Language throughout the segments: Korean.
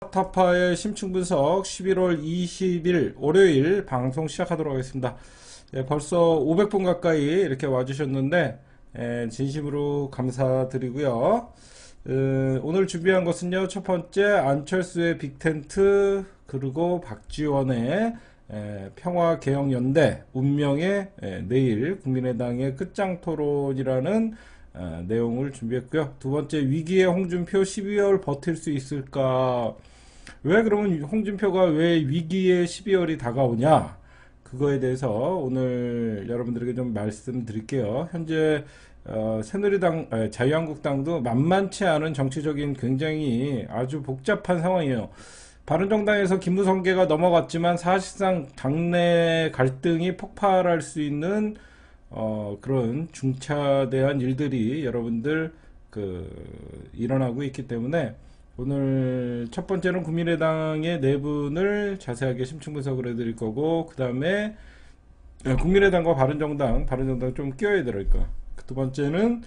타파의 심층 분석 11월 20일 월요일 방송 시작하도록 하겠습니다. 벌써 500분 가까이 이렇게 와주셨는데 진심으로 감사드리고요. 오늘 준비한 것은요, 첫 번째 안철수의 빅텐트, 그리고 박지원의 평화개혁연대 운명의 내일 국민의당의 끝장토론이라는 내용을 준비했고요. 두 번째, 위기의 홍준표 12월 버틸 수 있을까? 왜 그러면 홍준표가 왜 위기의 12월이 다가오냐? 그거에 대해서 오늘 여러분들에게 좀 말씀드릴게요. 현재 새누리당, 자유한국당도 만만치 않은 정치적인 굉장히 아주 복잡한 상황이에요. 바른정당에서 김무성계가 넘어갔지만 사실상 당내 갈등이 폭발할 수 있는 그런 중차대한 일들이 여러분들 일어나고 있기 때문에 오늘 첫 번째는 국민의당의 내분을 자세하게 심층 분석을 해드릴 거고, 그 다음에 국민의당과 바른정당 좀 끼워야 되니까. 두 번째는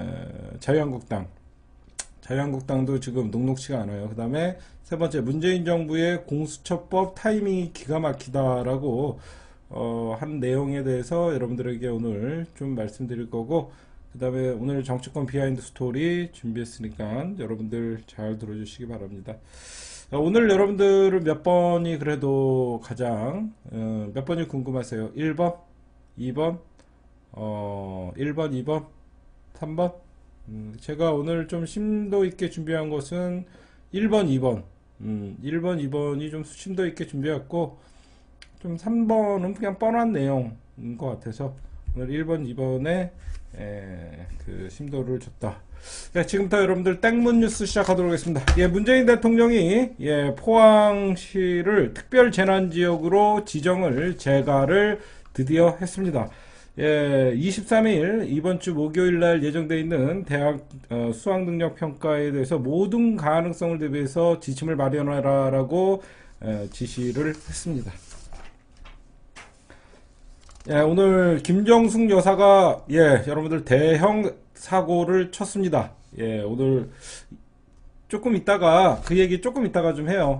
자유한국당도 지금 녹록치가 않아요. 그 다음에 세 번째, 문재인 정부의 공수처법 타이밍이 기가 막히다라고 한 내용에 대해서 여러분들에게 오늘 좀 말씀드릴 거고, 그 다음에 오늘 정치권 비하인드 스토리 준비했으니까 여러분들 잘 들어주시기 바랍니다. 오늘 여러분들은 몇 번이 그래도 가장 몇 번이 궁금하세요? 1번, 2번, 1번, 2번, 3번? 제가 오늘 좀 심도 있게 준비한 것은 1번, 2번. 1번, 2번이 좀 심도 있게 준비했고, 좀 3번은 그냥 뻔한 내용인 것 같아서 오늘 1번, 2번에 그 심도를 줬다. 지금부터 여러분들 땡문 뉴스 시작하도록 하겠습니다. 문재인 대통령이 포항시를 특별 재난지역으로 지정을 재가를 드디어 했습니다. 23일 이번 주 목요일 날 예정되어 있는 대학 수학능력 평가에 대해서 모든 가능성을 대비해서 지침을 마련하라라고 지시를 했습니다. 오늘 김정숙 여사가 여러분들 대형 사고를 쳤습니다. 오늘 조금 이따가 그 얘기 조금 이따가 좀 해요.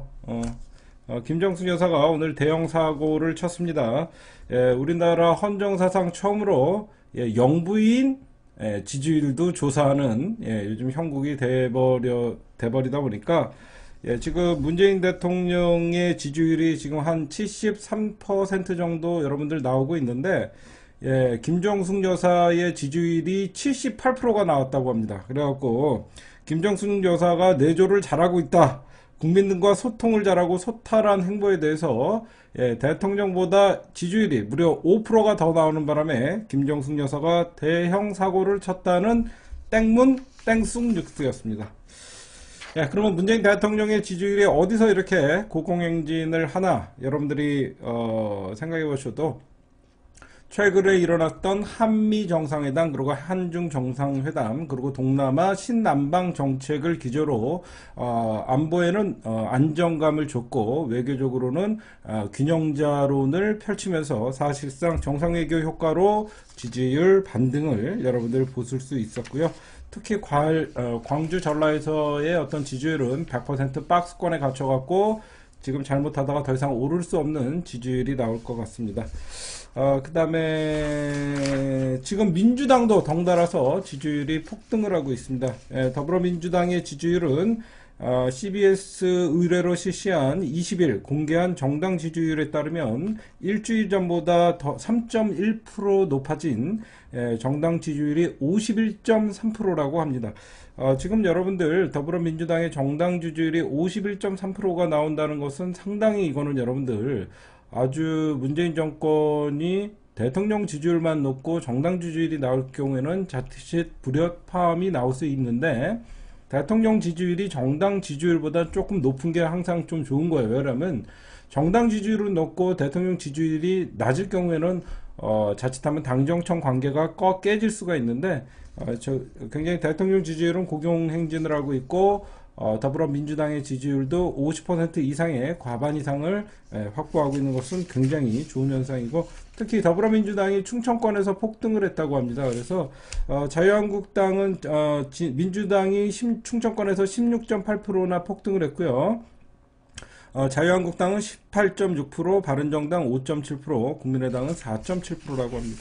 김정숙 여사가 오늘 대형 사고를 쳤습니다. 우리나라 헌정사상 처음으로 영부인 지지율도 조사하는 요즘 형국이 돼버리다 보니까 지금 문재인 대통령의 지지율이 지금 한 73% 정도 여러분들 나오고 있는데, 김정숙 여사의 지지율이 78%가 나왔다고 합니다. 그래갖고 김정숙 여사가 내조를 잘하고 있다, 국민들과 소통을 잘하고 소탈한 행보에 대해서 대통령보다 지지율이 무려 5%가 더 나오는 바람에 김정숙 여사가 대형 사고를 쳤다는 땡문 땡쑥 뉴스였습니다. 그러면 문재인 대통령의 지지율이 어디서 이렇게 고공행진을 하나, 여러분들이 생각해 보셔도 최근에 일어났던 한미 정상회담, 그리고 한중 정상회담, 그리고 동남아 신남방 정책을 기조로 안보에는 안정감을 줬고, 외교적으로는 균형자론을 펼치면서 사실상 정상외교 효과로 지지율 반등을 여러분들 보실 수 있었고요. 특히 광주 전라에서의 어떤 지지율은 100% 박스권에 갇혀갖고 지금 잘못하다가 더 이상 오를 수 없는 지지율이 나올 것 같습니다. 그 다음에 지금 민주당도 덩달아서 지지율이 폭등을 하고 있습니다. 더불어민주당의 지지율은 CBS 의뢰로 실시한 20일 공개한 정당 지지율에 따르면 일주일 전보다 더 3.1% 높아진 정당 지지율이 51.3%라고 합니다. 지금 여러분들 더불어민주당의 정당 지지율이 51.3%가 나온다는 것은 상당히, 이거는 여러분들 아주 문재인 정권이 대통령 지지율만 높고 정당 지지율이 나올 경우에는 자칫 불협화음이 나올 수 있는데, 대통령 지지율이 정당 지지율보다 조금 높은 게 항상 좀 좋은 거예요. 왜냐하면 정당 지지율은 높고 대통령 지지율이 낮을 경우에는 자칫하면 당정청 관계가 깨질 수가 있는데, 굉장히 대통령 지지율은 고공행진을 하고 있고, 더불어민주당의 지지율도 50% 이상의 과반 이상을 확보하고 있는 것은 굉장히 좋은 현상이고, 특히 더불어민주당이 충청권에서 폭등을 했다고 합니다. 그래서 자유한국당은 민주당이 충청권에서 16.8%나 폭등을 했고요. 자유한국당은 18.6%, 바른정당 5.7%, 국민의당은 4.7%라고 합니다.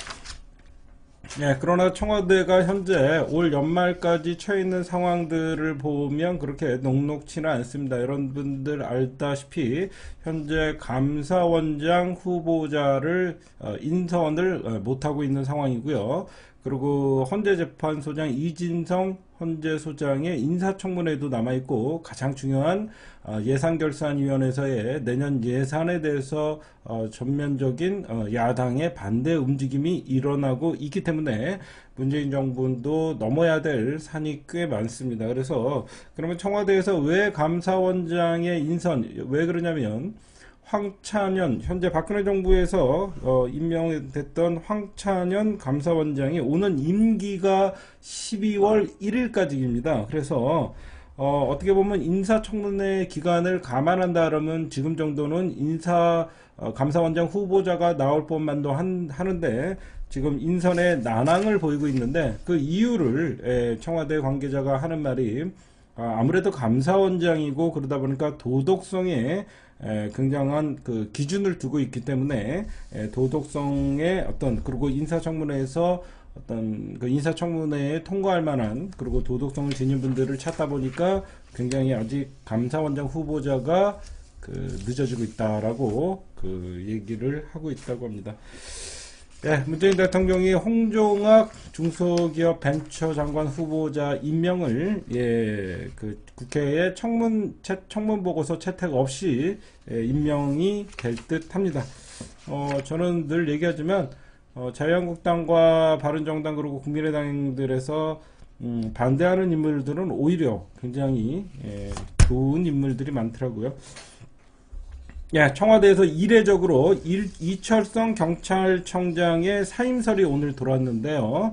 예, 그러나 청와대가 현재 올 연말까지 처해 있는 상황들을 보면 그렇게 녹록치는 않습니다. 여러분들 알다시피 현재 감사원장 후보자를 인선을 못하고 있는 상황이고요. 그리고 헌재재판소장 이진성 헌재소장의 인사청문회도 남아있고, 가장 중요한 예산결산위원회에서의 내년 예산에 대해서 전면적인 야당의 반대 움직임이 일어나고 있기 때문에 문재인 정부도 넘어야 될 산이 꽤 많습니다. 그래서 그러면 청와대에서 왜 감사원장의 인선, 왜 그러냐면 황찬현, 현재 박근혜 정부에서 임명됐던 황찬현 감사원장이 오는 임기가 12월 1일까지입니다. 그래서 어떻게 보면 인사청문회 기간을 감안한다 그러면 지금 정도는 감사원장 후보자가 나올 법만도 하는데, 지금 인선에 난항을 보이고 있는데, 그 이유를 청와대 관계자가 하는 말이 아무래도 감사원장이고 그러다 보니까 도덕성에 굉장한 그 기준을 두고 있기 때문에 도덕성의 그리고 인사청문회에서 그 인사청문회에 통과할 만한, 그리고 도덕성을 지닌 분들을 찾다 보니까 굉장히 아직 감사원장 후보자가 늦어지고 있다라고 얘기를 하고 있다고 합니다. 네, 문재인 대통령이 홍종학 중소기업 벤처장관 후보자 임명을 국회에 청문 보고서 채택 없이 임명이 될 듯합니다. 저는 늘 얘기하지만 자유한국당과 바른정당 그리고 국민의당들에서 반대하는 인물들은 오히려 굉장히 좋은 인물들이 많더라고요. 예, 청와대에서 이례적으로 이철성 경찰청장의 사임설이 오늘 돌았는데요.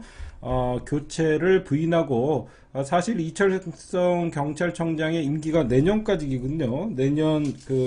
교체를 부인하고, 사실 이철성 경찰청장의 임기가 내년까지이군요. 내년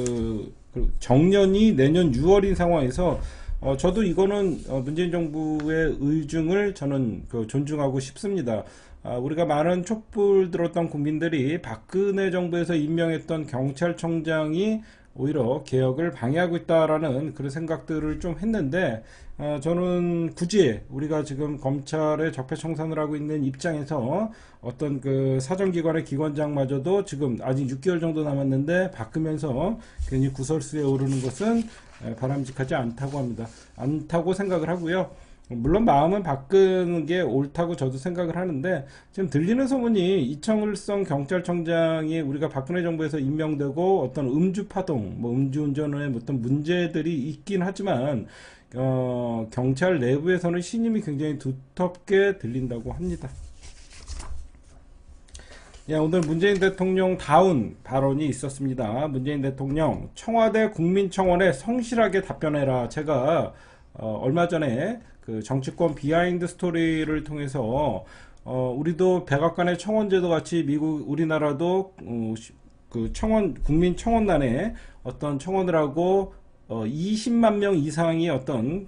정년이 내년 6월인 상황에서 저도 이거는 문재인 정부의 의중을 저는 존중하고 싶습니다. 우리가 많은 촛불 들었던 국민들이 박근혜 정부에서 임명했던 경찰청장이 오히려 개혁을 방해하고 있다라는 그런 생각들을 좀 했는데, 저는 굳이 우리가 지금 검찰의 적폐청산을 하고 있는 입장에서 어떤 사정기관의 기관장마저도 지금 아직 6개월 정도 남았는데 바꾸면서 괜히 구설수에 오르는 것은 바람직하지 않다고 생각을 하고요. 물론 마음은 바꾸는 게 옳다고 저도 생각을 하는데, 지금 들리는 소문이 이철성 경찰청장이 우리가 박근혜 정부에서 임명되고 어떤 음주파동, 음주운전의 어떤 문제들이 있긴 하지만 경찰 내부에서는 신임이 굉장히 두텁게 들린다고 합니다. 예, 오늘 문재인 대통령 다운 발언이 있었습니다. 문재인 대통령, 청와대 국민청원에 성실하게 답변해라. 제가 얼마 전에 정치권 비하인드 스토리를 통해서 우리도 백악관의 청원제도 같이 우리나라도 국민 청원단에 어떤 청원을 하고 20만 명 이상이 어떤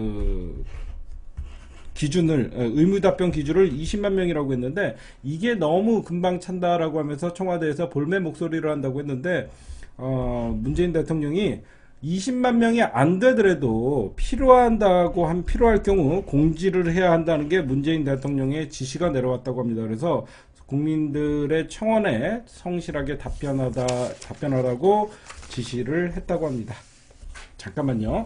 기준을, 의무답변 기준을 20만 명이라고 했는데, 이게 너무 금방 찬다라고 하면서 청와대에서 볼매 목소리를 한다고 했는데, 문재인 대통령이 20만 명이 안 되더라도 필요할 경우 공지를 해야 한다는 게 문재인 대통령의 지시가 내려왔다고 합니다. 그래서 국민들의 청원에 성실하게 답변하라고 지시를 했다고 합니다. 잠깐만요.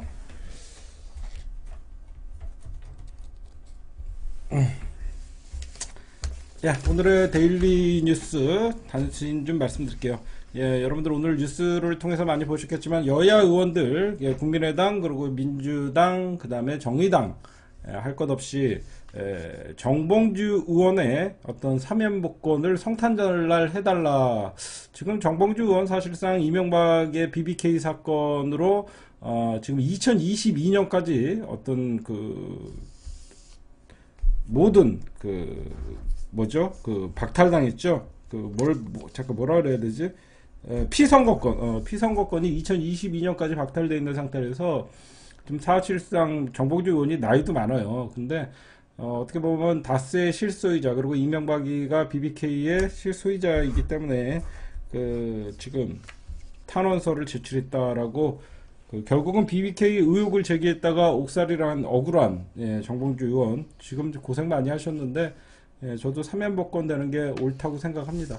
오늘의 데일리 뉴스 단신 좀 말씀드릴게요. 여러분들 오늘 뉴스를 통해서 많이 보셨겠지만 여야 의원들, 국민의당 그리고 민주당 그 다음에 정의당 할 것 없이 정봉주 의원의 어떤 사면복권을 성탄절날 해달라. 지금 정봉주 의원 사실상 이명박의 BBK 사건으로 지금 2022년까지 어떤 모든 박탈당했죠. 잠깐 뭐라 그래야 되지? 피선거권이 2022년까지 박탈되어 있는 상태에서 지금 사실상 정봉주 의원이 나이도 많아요. 근데 어떻게 보면 다스의 실소유자, 그리고 이명박이가 BBK의 실소유자이기 때문에 지금 탄원서를 제출했다라고 결국은 BBK 의혹을 제기했다가 옥살이란 억울한 정봉주 의원 지금 고생 많이 하셨는데 저도 사면복권 되는 게 옳다고 생각합니다.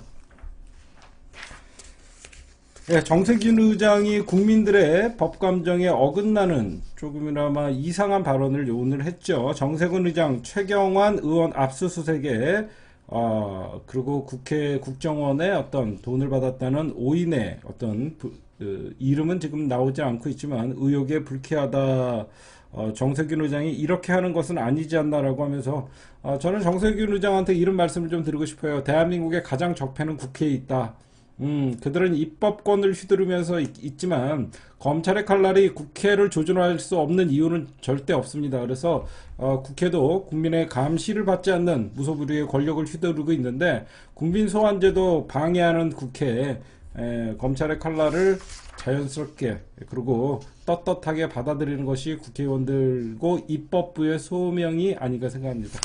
정세균 의장이 국민들의 법감정에 어긋나는 조금이나마 이상한 발언을 오늘 했죠. 정세균 의장, 최경환 의원 압수수색에 그리고 국회 국정원에 어떤 돈을 받았다는 5인의 어떤 이름은 지금 나오지 않고 있지만 의혹에 불쾌하다. 정세균 의장이 이렇게 하는 것은 아니지 않나라고 하면서 저는 정세균 의장한테 이런 말씀을 좀 드리고 싶어요. 대한민국의 가장 적폐는 국회에 있다. 그들은 입법권을 휘두르면서 있지만 검찰의 칼날이 국회를 조준할 수 없는 이유는 절대 없습니다. 그래서 국회도 국민의 감시를 받지 않는 무소불위의 권력을 휘두르고 있는데 국민 소환제도 방해하는 국회에 검찰의 칼날을 자연스럽게 그리고 떳떳하게 받아들이는 것이 국회의원들고 입법부의 소명이 아닌가 생각합니다.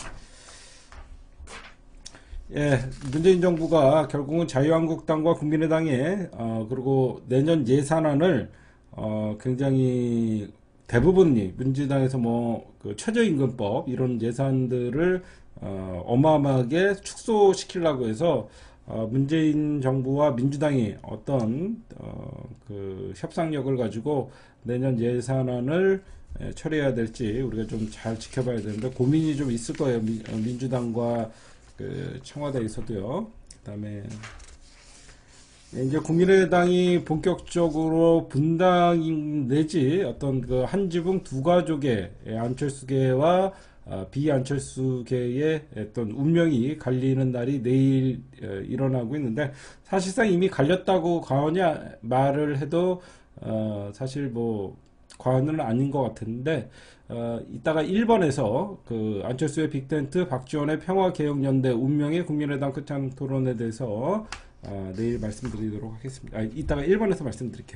문재인 정부가 결국은 자유한국당과 국민의당에 그리고 내년 예산안을 굉장히 대부분이 민주당에서 그 최저임금법 이런 예산들을 어마어마하게 축소시키려고 해서 문재인 정부와 민주당이 어떤 그 협상력을 가지고 내년 예산안을 처리해야 될지 우리가 좀 잘 지켜봐야 되는데 고민이 좀 있을 거예요. 민주당과 그 청와대에서도요. 그다음에 이제 국민의당이 본격적으로 분당 내지 어떤 그 한 지붕 두 가족의 안철수계와 비안철수계의 어떤 운명이 갈리는 날이 내일 일어나고 있는데 사실상 이미 갈렸다고 과언이 말을 해도 사실 뭐 과언은 아닌 것 같은데 이따가 1번에서 그 안철수의 빅텐트 박지원의 평화개혁연대 운명의 국민의당 끝장 토론에 대해서 내일 말씀드리도록 하겠습니다. 이따가 1번에서 말씀드릴게요.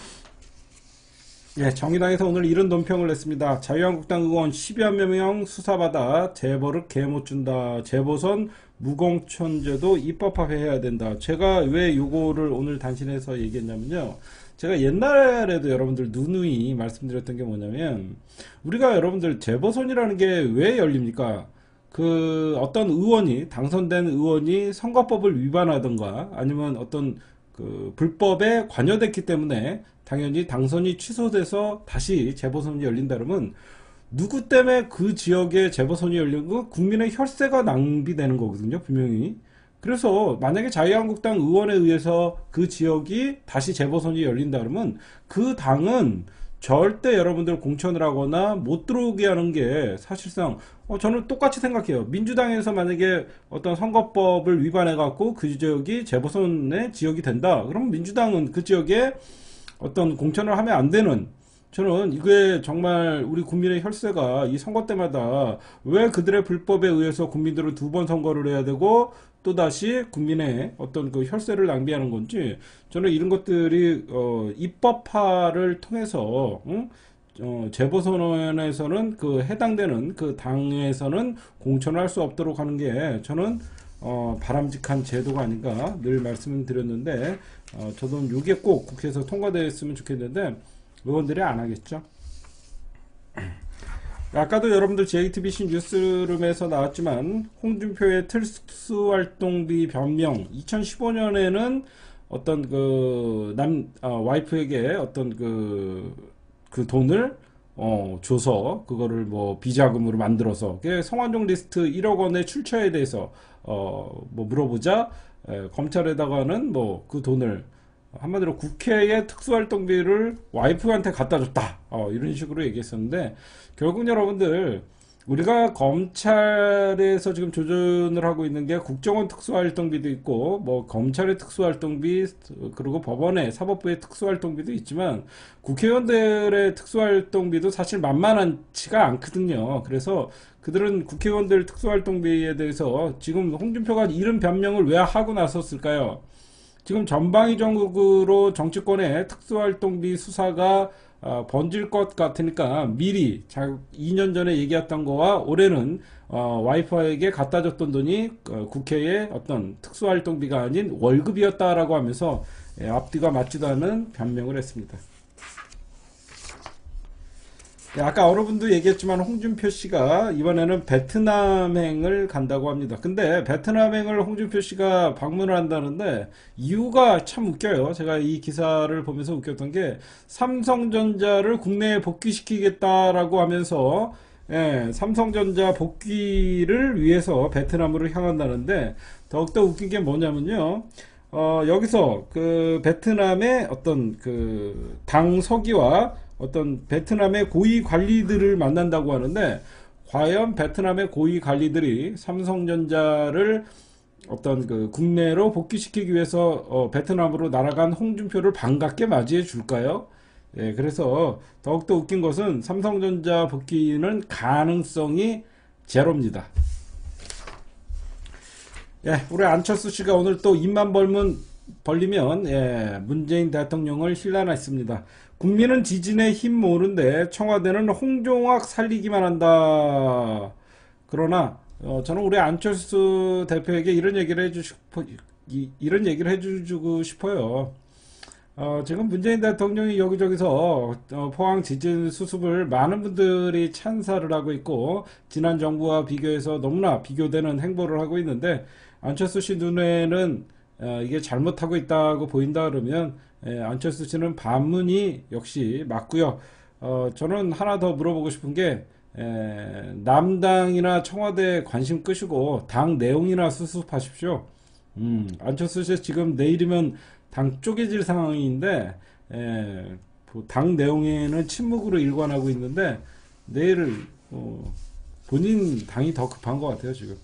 정의당에서 오늘 이런 논평을 냈습니다. 자유한국당 의원 10여 명 수사받아 재벌을 개 못 준다. 재보선 무공천제도 입법화해야 된다. 제가 왜 요거를 오늘 단신에서 얘기했냐면요. 제가 옛날에도 여러분들 누누이 말씀드렸던 게 뭐냐면 우리가 여러분들 재보선이라는 게 왜 열립니까? 그 어떤 의원이 당선된 의원이 선거법을 위반하던가 아니면 어떤 그 불법에 관여됐기 때문에 당연히 당선이 취소돼서 다시 재보선이 열린다 그러면 누구 때문에 그 지역에 재보선이 열린 거 국민의 혈세가 낭비되는 거거든요, 분명히. 그래서 만약에 자유한국당 의원에 의해서 그 지역이 다시 재보선이 열린다 그러면 그 당은 절대 여러분들 공천을 하거나 못 들어오게 하는 게 사실상 저는 똑같이 생각해요. 민주당에서 만약에 어떤 선거법을 위반해 갖고 그 지역이 재보선의 지역이 된다. 그러면 민주당은 그 지역에 어떤 공천을 하면 안 되는, 저는 이게 정말 우리 국민의 혈세가 이 선거 때마다 왜 그들의 불법에 의해서 국민들은 두 번 선거를 해야 되고 또다시 국민의 어떤 그 혈세를 낭비하는 건지, 저는 이런 것들이 입법화를 통해서 재보선에서는 그 해당되는 그 당에서는 공천을 할 수 없도록 하는 게 저는 바람직한 제도가 아닌가 늘 말씀을 드렸는데 저도 이게 꼭 국회에서 통과되었으면 좋겠는데 의원들이 안 하겠죠. 아까도 여러분들 JTBC 뉴스룸에서 나왔지만 홍준표의 특수활동비 변명 2015년에는 어떤 그 와이프에게 어떤 그 돈을 줘서 그거를 뭐 비자금으로 만들어서 성완종 리스트 1억 원의 출처에 대해서 뭐 물어보자 검찰에다가는 뭐 그 돈을 한마디로 국회의 특수활동비를 와이프한테 갖다 줬다 이런 식으로 얘기했었는데, 결국 여러분들 우리가 검찰에서 지금 조준을 하고 있는 게 국정원 특수활동비도 있고 뭐 검찰의 특수활동비 그리고 법원의 사법부의 특수활동비도 있지만 국회의원들의 특수활동비도 사실 만만치가 않거든요. 그래서 그들은 국회의원들 특수활동비에 대해서 지금 홍준표가 이런 변명을 왜 하고 나섰을까요? 지금 전방위적으로 정치권의 특수활동비 수사가 번질 것 같으니까 미리 2년 전에 얘기했던 거와 올해는 와이프에게 갖다 줬던 돈이 국회의 어떤 특수활동비가 아닌 월급이었다라고 하면서 앞뒤가 맞지도 않은 변명을 했습니다. 아까 여러분도 얘기했지만 홍준표 씨가 이번에는 베트남행을 간다고 합니다. 근데 베트남행을 홍준표 씨가 방문을 한다는데 이유가 참 웃겨요. 제가 이 기사를 보면서 웃겼던 게 삼성전자를 국내에 복귀시키겠다라고 하면서 삼성전자 복귀를 위해서 베트남으로 향한다는데 더욱더 웃긴 게 뭐냐면요. 여기서 그 베트남의 어떤 그 당 서기와 어떤 베트남의 고위 관리들을 만난다고 하는데 과연 베트남의 고위 관리들이 삼성전자를 어떤 그 국내로 복귀시키기 위해서 베트남으로 날아간 홍준표를 반갑게 맞이해 줄까요? 그래서 더욱더 웃긴 것은 삼성전자 복귀는 가능성이 제로입니다. 우리 안철수 씨가 오늘 또 입만 벌리면 문재인 대통령을 힐난했습니다. 국민은 지진에 힘 모르는데 청와대는 홍종학 살리기만 한다. 그러나 저는 우리 안철수 대표에게 이런 얘기를 해주고 싶어요. 지금 문재인 대통령이 여기저기서 포항 지진 수습을 많은 분들이 찬사를 하고 있고 지난 정부와 비교해서 너무나 비교되는 행보를 하고 있는데 안철수 씨 눈에는 이게 잘못하고 있다고 보인다 그러면 안철수 씨는 반문이 역시 맞고요. 저는 하나 더 물어보고 싶은 게 남당이나 청와대 관심 끄시고 당 내용이나 수습하십시오. 안철수 씨 지금 내일이면 당 쪼개질 상황인데 당 내용에는 침묵으로 일관하고 있는데 내일 본인 당이 더 급한 것 같아요 지금.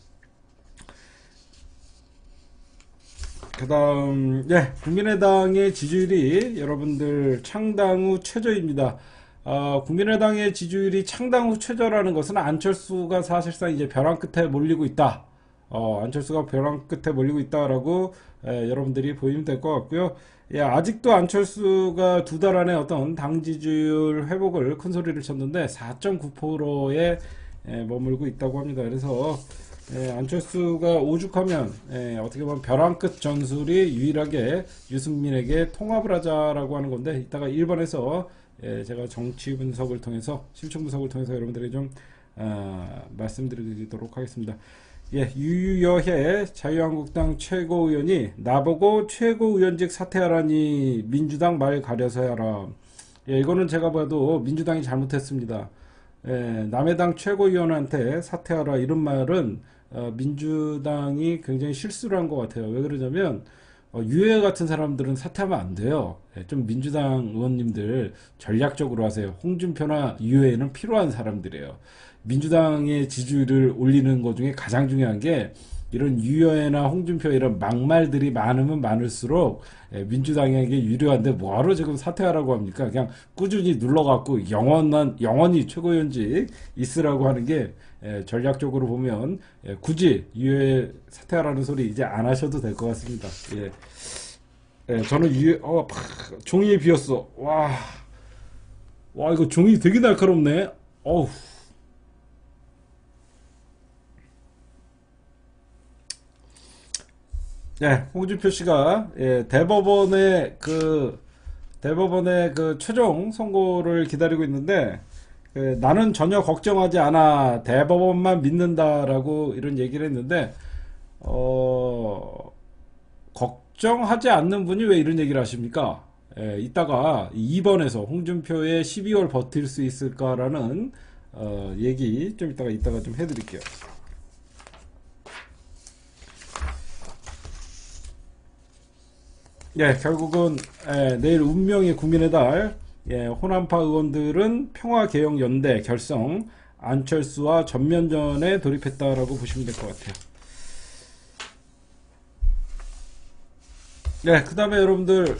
그 다음, 국민의당의 지지율이 여러분들 창당 후 최저입니다. 국민의당의 지지율이 창당 후 최저라는 것은 안철수가 사실상 이제 벼랑 끝에 몰리고 있다. 안철수가 벼랑 끝에 몰리고 있다라고 여러분들이 보이면 될 것 같고요. 아직도 안철수가 두 달 안에 어떤 당 지지율 회복을 큰 소리를 쳤는데 4.9%에 머물고 있다고 합니다. 그래서 안철수가 오죽하면 어떻게 보면 벼랑 끝 전술이 유일하게 유승민에게 통합을 하자라고 하는 건데 이따가 1번에서 제가 정치 분석을 통해서 심층 분석을 통해서 여러분들에게 좀 말씀드리도록 하겠습니다. 유유여해 자유한국당 최고위원이 나보고 최고위원직 사퇴하라니 민주당 말 가려서 하라. 이거는 제가 봐도 민주당이 잘못했습니다. 남의 당 최고위원한테 사퇴하라 이런 말은 민주당이 굉장히 실수를 한 것 같아요. 왜 그러냐면 유해 같은 사람들은 사퇴하면 안 돼요. 좀 민주당 의원님들 전략적으로 하세요. 홍준표나 유해는 필요한 사람들이에요. 민주당의 지지율을 올리는 것 중에 가장 중요한 게 이런 유여해나 홍준표 이런 막말들이 많으면 많을수록 민주당에게 유리한데 뭐하러 지금 사퇴하라고 합니까? 그냥 꾸준히 눌러갖고 영원히 최고위원직 있으라고 하는 게 전략적으로 보면 굳이 유해 사퇴하라는 소리 이제 안 하셔도 될 것 같습니다. 저는 종이에 비었어. 와 이거 종이 되게 날카롭네. 어우. 홍준표 씨가 대법원의 그 최종 선고를 기다리고 있는데 나는 전혀 걱정하지 않아 대법원만 믿는다라고 이런 얘기를 했는데 걱정하지 않는 분이 왜 이런 얘기를 하십니까? 이따가 2번에서 홍준표의 12월 버틸 수 있을까라는 얘기 좀 이따가 좀 해드릴게요. 결국은 내일 운명의 국민의 달 호남파 의원들은 평화개혁연대 결성 안철수와 전면전에 돌입했다라고 보시면 될 것 같아요. 그 다음에 여러분들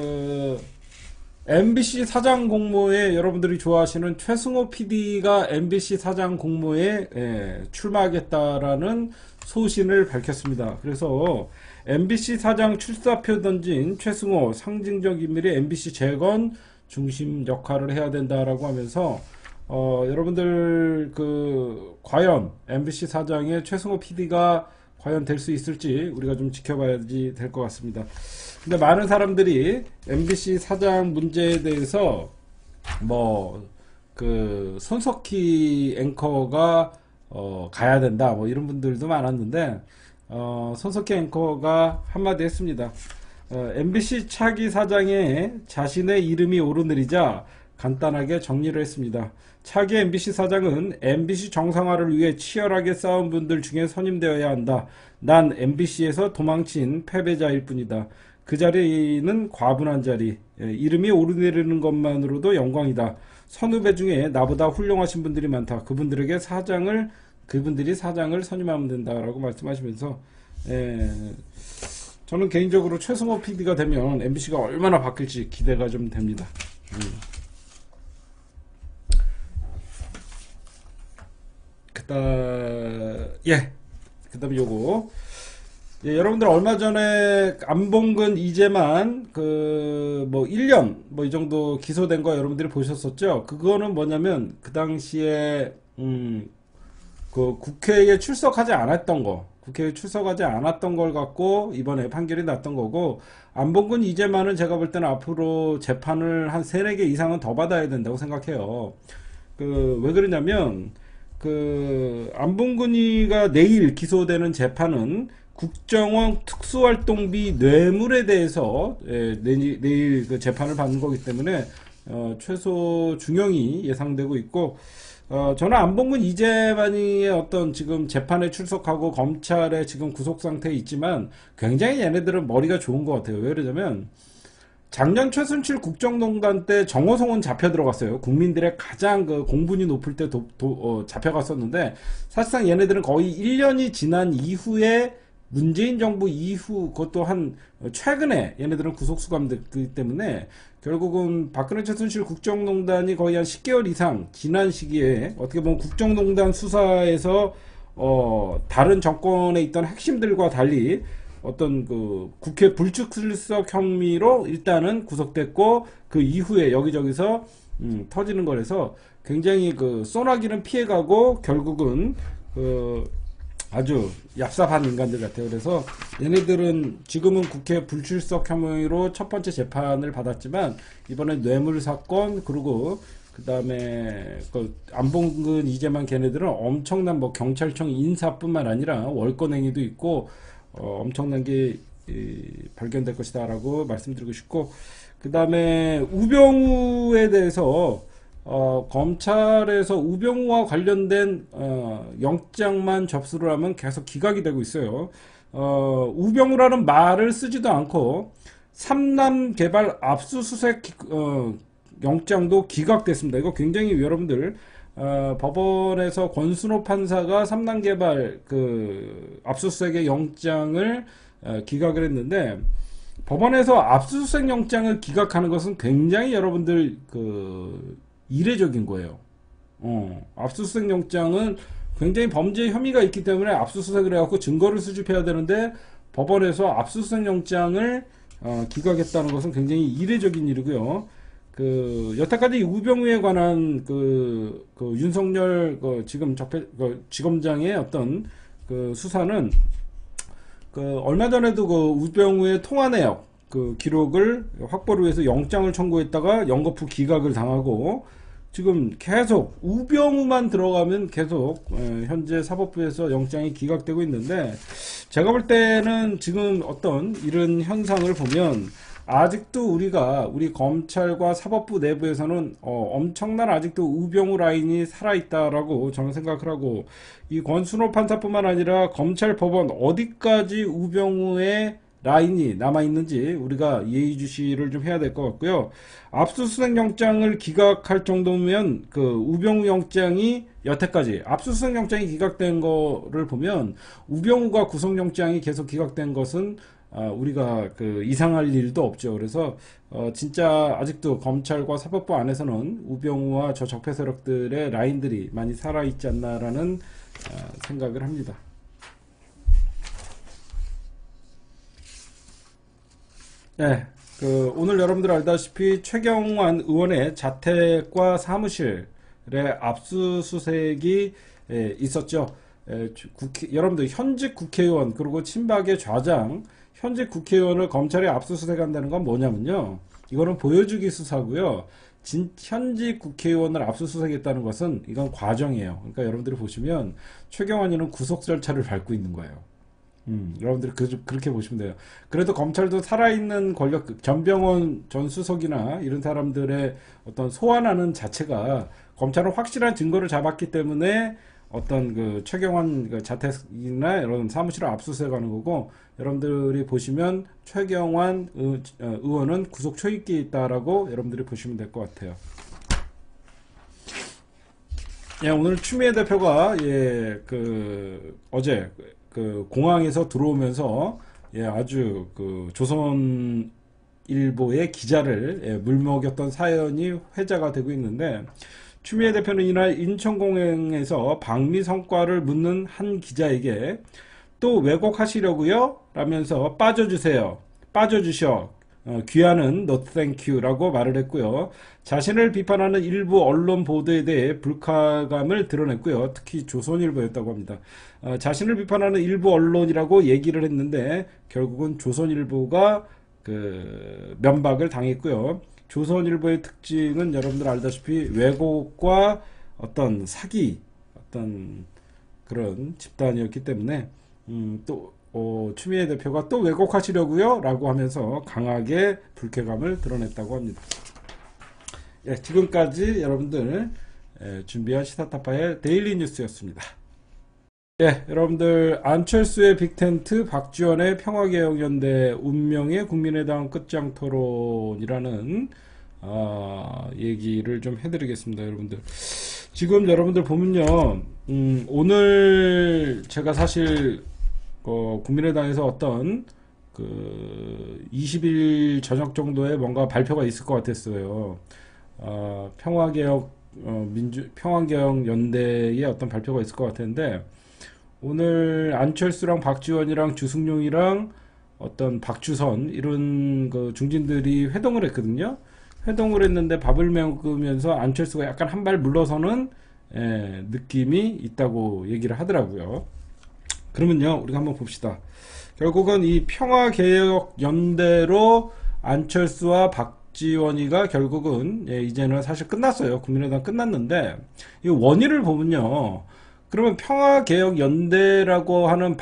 MBC 사장 공모에 여러분들이 좋아하시는 최승호 PD가 MBC 사장 공모에 출마하겠다라는 소신을 밝혔습니다. 그래서 MBC 사장 출사표 던진 최승호 상징적 인물이 MBC 재건 중심 역할을 해야 된다라고 하면서 여러분들 과연 MBC 사장의 최승호 PD가 과연 될 수 있을지 우리가 좀 지켜봐야지 될 것 같습니다. 근데 많은 사람들이 MBC 사장 문제에 대해서 뭐 그 손석희 앵커가 가야 된다 뭐 이런 분들도 많았는데 손석희 앵커가 한마디 했습니다. MBC 차기 사장에 자신의 이름이 오르내리자 간단하게 정리를 했습니다. 차기 MBC 사장은 MBC 정상화를 위해 치열하게 싸운 분들 중에 선임되어야 한다. 난 MBC에서 도망친 패배자일 뿐이다. 그 자리는 과분한 자리. 이름이 오르내리는 것만으로도 영광이다. 선후배 중에 나보다 훌륭하신 분들이 많다. 그분들이 사장을 선임하면 된다라고 말씀하시면서 저는 개인적으로 최승호 PD가 되면 MBC가 얼마나 바뀔지 기대가 좀 됩니다. 그다음에 요거 여러분들 얼마 전에 안봉근 이재만 뭐 1년 뭐 이 정도 기소된 거 여러분들이 보셨었죠? 그거는 뭐냐면 그 당시에 그 국회에 출석하지 않았던 걸 갖고 이번에 판결이 났던 거고, 안봉근 이재만은 제가 볼 때는 앞으로 재판을 한 3, 4개 이상은 더 받아야 된다고 생각해요. 왜 그러냐면 안봉근이가 내일 기소되는 재판은 국정원 특수활동비 뇌물에 대해서 내일 그 재판을 받는 거기 때문에 최소 중형이 예상되고 있고, 저는 안봉근 이재만이의 어떤 지금 재판에 출석하고 검찰에 지금 구속 상태에 있지만 굉장히 얘네들은 머리가 좋은 것 같아요. 왜 그러냐면 작년 최순실 국정농단 때 정호성은 잡혀 들어갔어요. 국민들의 가장 그 공분이 높을 때 잡혀갔었는데, 사실상 얘네들은 거의 1년이 지난 이후에 문재인 정부 이후, 그것도 최근에 얘네들은 구속 수감됐기 때문에 결국은 박근혜 최순실 국정농단이 거의 한 10개월 이상 지난 시기에 어떻게 보면 국정농단 수사에서 다른 정권에 있던 핵심들과 달리 어떤 그 국회 불출석 혐의로 일단은 구속됐고, 그 이후에 여기저기서 터지는 거라서 굉장히 소나기는 피해가고 결국은 아주 얍삽한 인간들 같아요. 그래서 얘네들은 지금은 국회 불출석 혐의로 첫 번째 재판을 받았지만, 이번에 뇌물 사건, 그리고 그 다음에 안봉근 이재만 걔네들은 엄청난 경찰청 인사뿐만 아니라 월권행위도 있고 엄청난 게 발견될 것이다 라고 말씀드리고 싶고, 그 다음에 우병우에 대해서 검찰에서 우병우와 관련된 영장만 접수를 하면 계속 기각이 되고 있어요. 우병우라는 말을 쓰지도 않고 삼남 개발 압수수색 영장도 기각됐습니다. 이거 굉장히 여러분들 법원에서 권순호 판사가 삼남 개발 압수수색의 영장을 기각을 했는데, 법원에서 압수수색 영장을 기각하는 것은 굉장히 여러분들 이례적인 거예요. 압수수색 영장은 굉장히 범죄 혐의가 있기 때문에 압수수색을 해갖고 증거를 수집해야 되는데, 법원에서 압수수색 영장을 기각했다는 것은 굉장히 이례적인 일이고요. 여태까지 우병우에 관한 윤석열 지금 지검장의 어떤 수사는 얼마 전에도 우병우의 통화 내역 기록을 확보를 위해서 영장을 청구했다가 연거푸 기각을 당하고, 지금 계속 우병우만 들어가면 계속 현재 사법부에서 영장이 기각되고 있는데, 제가 볼 때는 지금 어떤 이런 현상을 보면 아직도 우리 검찰과 사법부 내부에서는 엄청난 아직도 우병우 라인이 살아있다라고 저는 생각을 하고, 이 권순호 판사뿐만 아니라 검찰 법원 어디까지 우병우의 라인이 남아있는지 우리가 예의주시를 좀 해야 될 것 같고요. 압수수색 영장을 기각할 정도면 우병우 영장이 여태까지 압수수색 영장이 기각된 거를 보면 우병우가 구속영장이 계속 기각된 것은 우리가 이상할 일도 없죠. 그래서 진짜 아직도 검찰과 사법부 안에서는 우병우와 저 적폐 세력들의 라인들이 많이 살아있지 않나라는 생각을 합니다. 네, 오늘 여러분들 알다시피 최경환 의원의 자택과 사무실에 압수수색이 있었죠. 여러분들 현직 국회의원 그리고 친박의 좌장 현직 국회의원을 검찰에 압수수색한다는 건 뭐냐면요. 이거는 보여주기 수사고요. 현직 국회의원을 압수수색했다는 것은 이건 과정이에요. 그러니까 여러분들이 보시면 최경환이는 구속 절차를 밟고 있는 거예요. 여러분들이 그렇게 보시면 돼요. 그래도 검찰도 살아있는 권력, 전병헌 전 수석이나 이런 사람들의 어떤 소환하는 자체가 검찰은 확실한 증거를 잡았기 때문에 어떤 그 최경환 그 자택이나 이런 사무실을 압수수색하는 거고, 여러분들이 보시면 최경환 의원은 구속 초입기에 있다라고 여러분들이 보시면 될 것 같아요. 예, 오늘 추미애 대표가 어제 그 공항에서 들어오면서 아주 그 조선일보의 기자를 물먹였던 사연이 회자가 되고 있는데, 추미애 대표는 이날 인천공항에서 방미 성과를 묻는 한 기자에게 또 왜곡하시려고요? 라면서 빠져주셔. 귀하는 no thank you 라고 말을 했고요. 자신을 비판하는 일부 언론 보도에 대해 불쾌감을 드러냈고요. 특히 조선일보였다고 합니다. 자신을 비판하는 일부 언론이라고 얘기를 했는데 결국은 조선일보가 그 면박을 당했고요. 조선일보의 특징은 여러분들 알다시피 왜곡과 어떤 사기, 어떤 그런 집단이었기 때문에 추미애 대표가 또 왜곡하시려고요? 라고 하면서 강하게 불쾌감을 드러냈다고 합니다. 예, 지금까지 여러분들 준비한 시사타파의 데일리 뉴스였습니다. 예, 여러분들 안철수의 빅텐트, 박지원의 평화개혁연대, 운명의 국민의당 끝장 토론이라는 얘기를 좀 해드리겠습니다. 여러분들 지금 여러분들 보면요, 오늘 제가 사실 국민의당에서 어떤 그 20일 저녁 정도에 뭔가 발표가 있을 것 같았어요. 평화개혁 연대의 어떤 발표가 있을 것 같았는데, 오늘 안철수랑 박지원이랑 주승용이랑 어떤 박주선 이런 그 중진들이 회동을 했거든요. 회동을 했는데 밥을 먹으면서 안철수가 약간 한 발 물러서는 느낌이 있다고 얘기를 하더라고요. 그러면요, 우리가 한번 봅시다. 결국은 이 평화개혁연대로 안철수와 박지원이가 결국은 이제는 사실 끝났어요. 국민의당 끝났는데, 이 원인을 보면요, 그러면 평화개혁연대라고 하는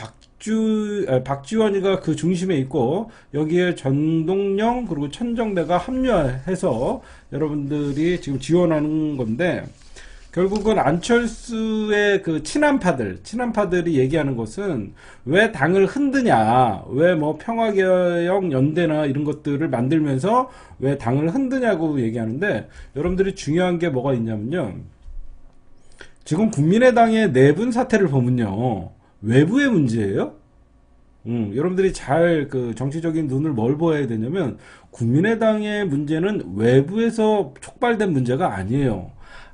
박지원이가 그 중심에 있고, 여기에 전동영 그리고 천정배가 합류해서 여러분들이 지금 지원하는 건데, 결국은 안철수의 그 친한파들이 얘기하는 것은 왜 당을 흔드냐, 왜 뭐 평화개혁연대나 이런 것들을 만들면서 왜 당을 흔드냐고 얘기하는데, 여러분들이 중요한 게 뭐가 있냐면요, 지금 국민의당의 내분 사태를 보면요, 외부의 문제예요. 여러분들이 잘 그 정치적인 눈을 뭘 보아야 되냐면, 국민의당의 문제는 외부에서 촉발된 문제가 아니에요.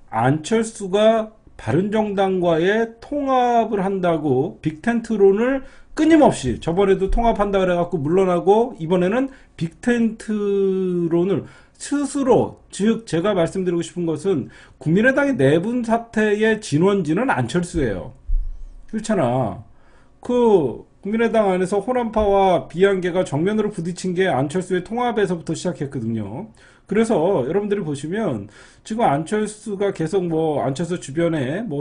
안철수가 바른정당과의 통합을 한다고 빅텐트론을 끊임없이, 저번에도 통합한다 그래갖고 물러나고, 이번에는 빅텐트론을 스스로, 즉 제가 말씀드리고 싶은 것은 국민의당의 내분 사태의 진원지는 안철수예요. 그렇잖아. 그 국민의당 안에서 호남파와 비한계가 정면으로 부딪힌 게 안철수의 통합에서부터 시작했거든요. 그래서 여러분들이 보시면 지금 안철수가 계속 뭐 안철수 주변에 뭐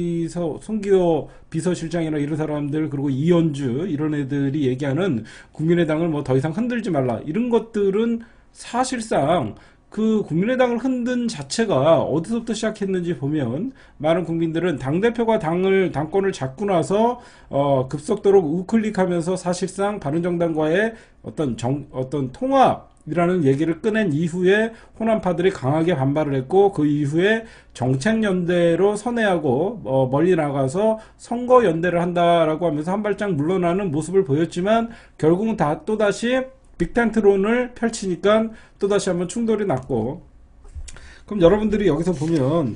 송기호 비서실장이나 이런 사람들, 그리고 이현주 이런 애들이 얘기하는 국민의당을 뭐 더 이상 흔들지 말라, 이런 것들은 사실상 그 국민의당을 흔든 자체가 어디서부터 시작했는지 보면, 많은 국민들은 당대표가 당권을 잡고 나서 급속도로 우클릭하면서 사실상 바른정당과의 어떤 통합이라는 얘기를 꺼낸 이후에 호남파들이 강하게 반발을 했고, 그 이후에 정책연대로 선회하고 멀리 나가서 선거연대를 한다라고 하면서 한 발짝 물러나는 모습을 보였지만, 결국은 또다시 빅텐트론을 펼치니까 또다시 한번 충돌이 났고, 그럼 여러분들이 여기서 보면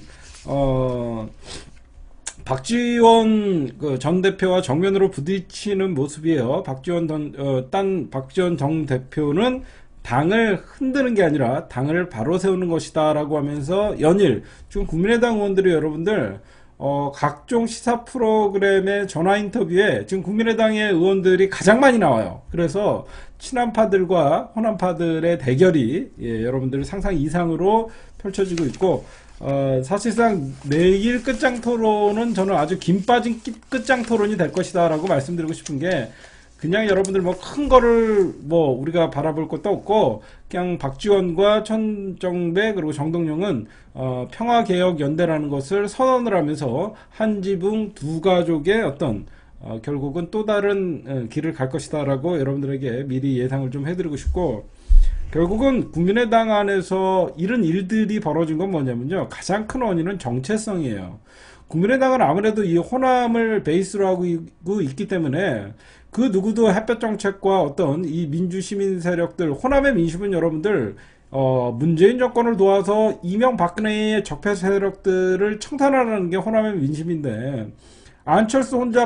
박지원 전 대표와 정면으로 부딪히는 모습이에요. 박지원 전 대표는 당을 흔드는 게 아니라 당을 바로 세우는 것이다 라고 하면서 연일, 지금 국민의당 의원들이 여러분들 각종 시사 프로그램의 전화 인터뷰에 지금 국민의당의 의원들이 가장 많이 나와요. 그래서 친한파들과 호남파들의 대결이 여러분들 상상 이상으로 펼쳐지고 있고, 사실상 내일 끝장 토론은 저는 아주 김 빠진 끝장 토론이 될 것이다 라고 말씀드리고 싶은 게, 그냥 여러분들 뭐 큰 거를 뭐 우리가 바라볼 것도 없고, 그냥 박지원과 천정배 그리고 정동영은 평화개혁연대라는 것을 선언을 하면서 한지붕 두 가족의 어떤 결국은 또 다른 길을 갈 것이다 라고 여러분들에게 미리 예상을 좀 해드리고 싶고, 결국은 국민의당 안에서 이런 일들이 벌어진 건 뭐냐면요, 가장 큰 원인은 정체성이에요. 국민의당은 아무래도 이 호남을 베이스로 하고 있기 때문에 그 누구도 햇볕 정책과 어떤 이 민주시민 세력들, 호남의 민심은 여러분들 문재인 정권을 도와서 이명박근혜의 적폐 세력들을 청산하라는 게 호남의 민심인데, 안철수 혼자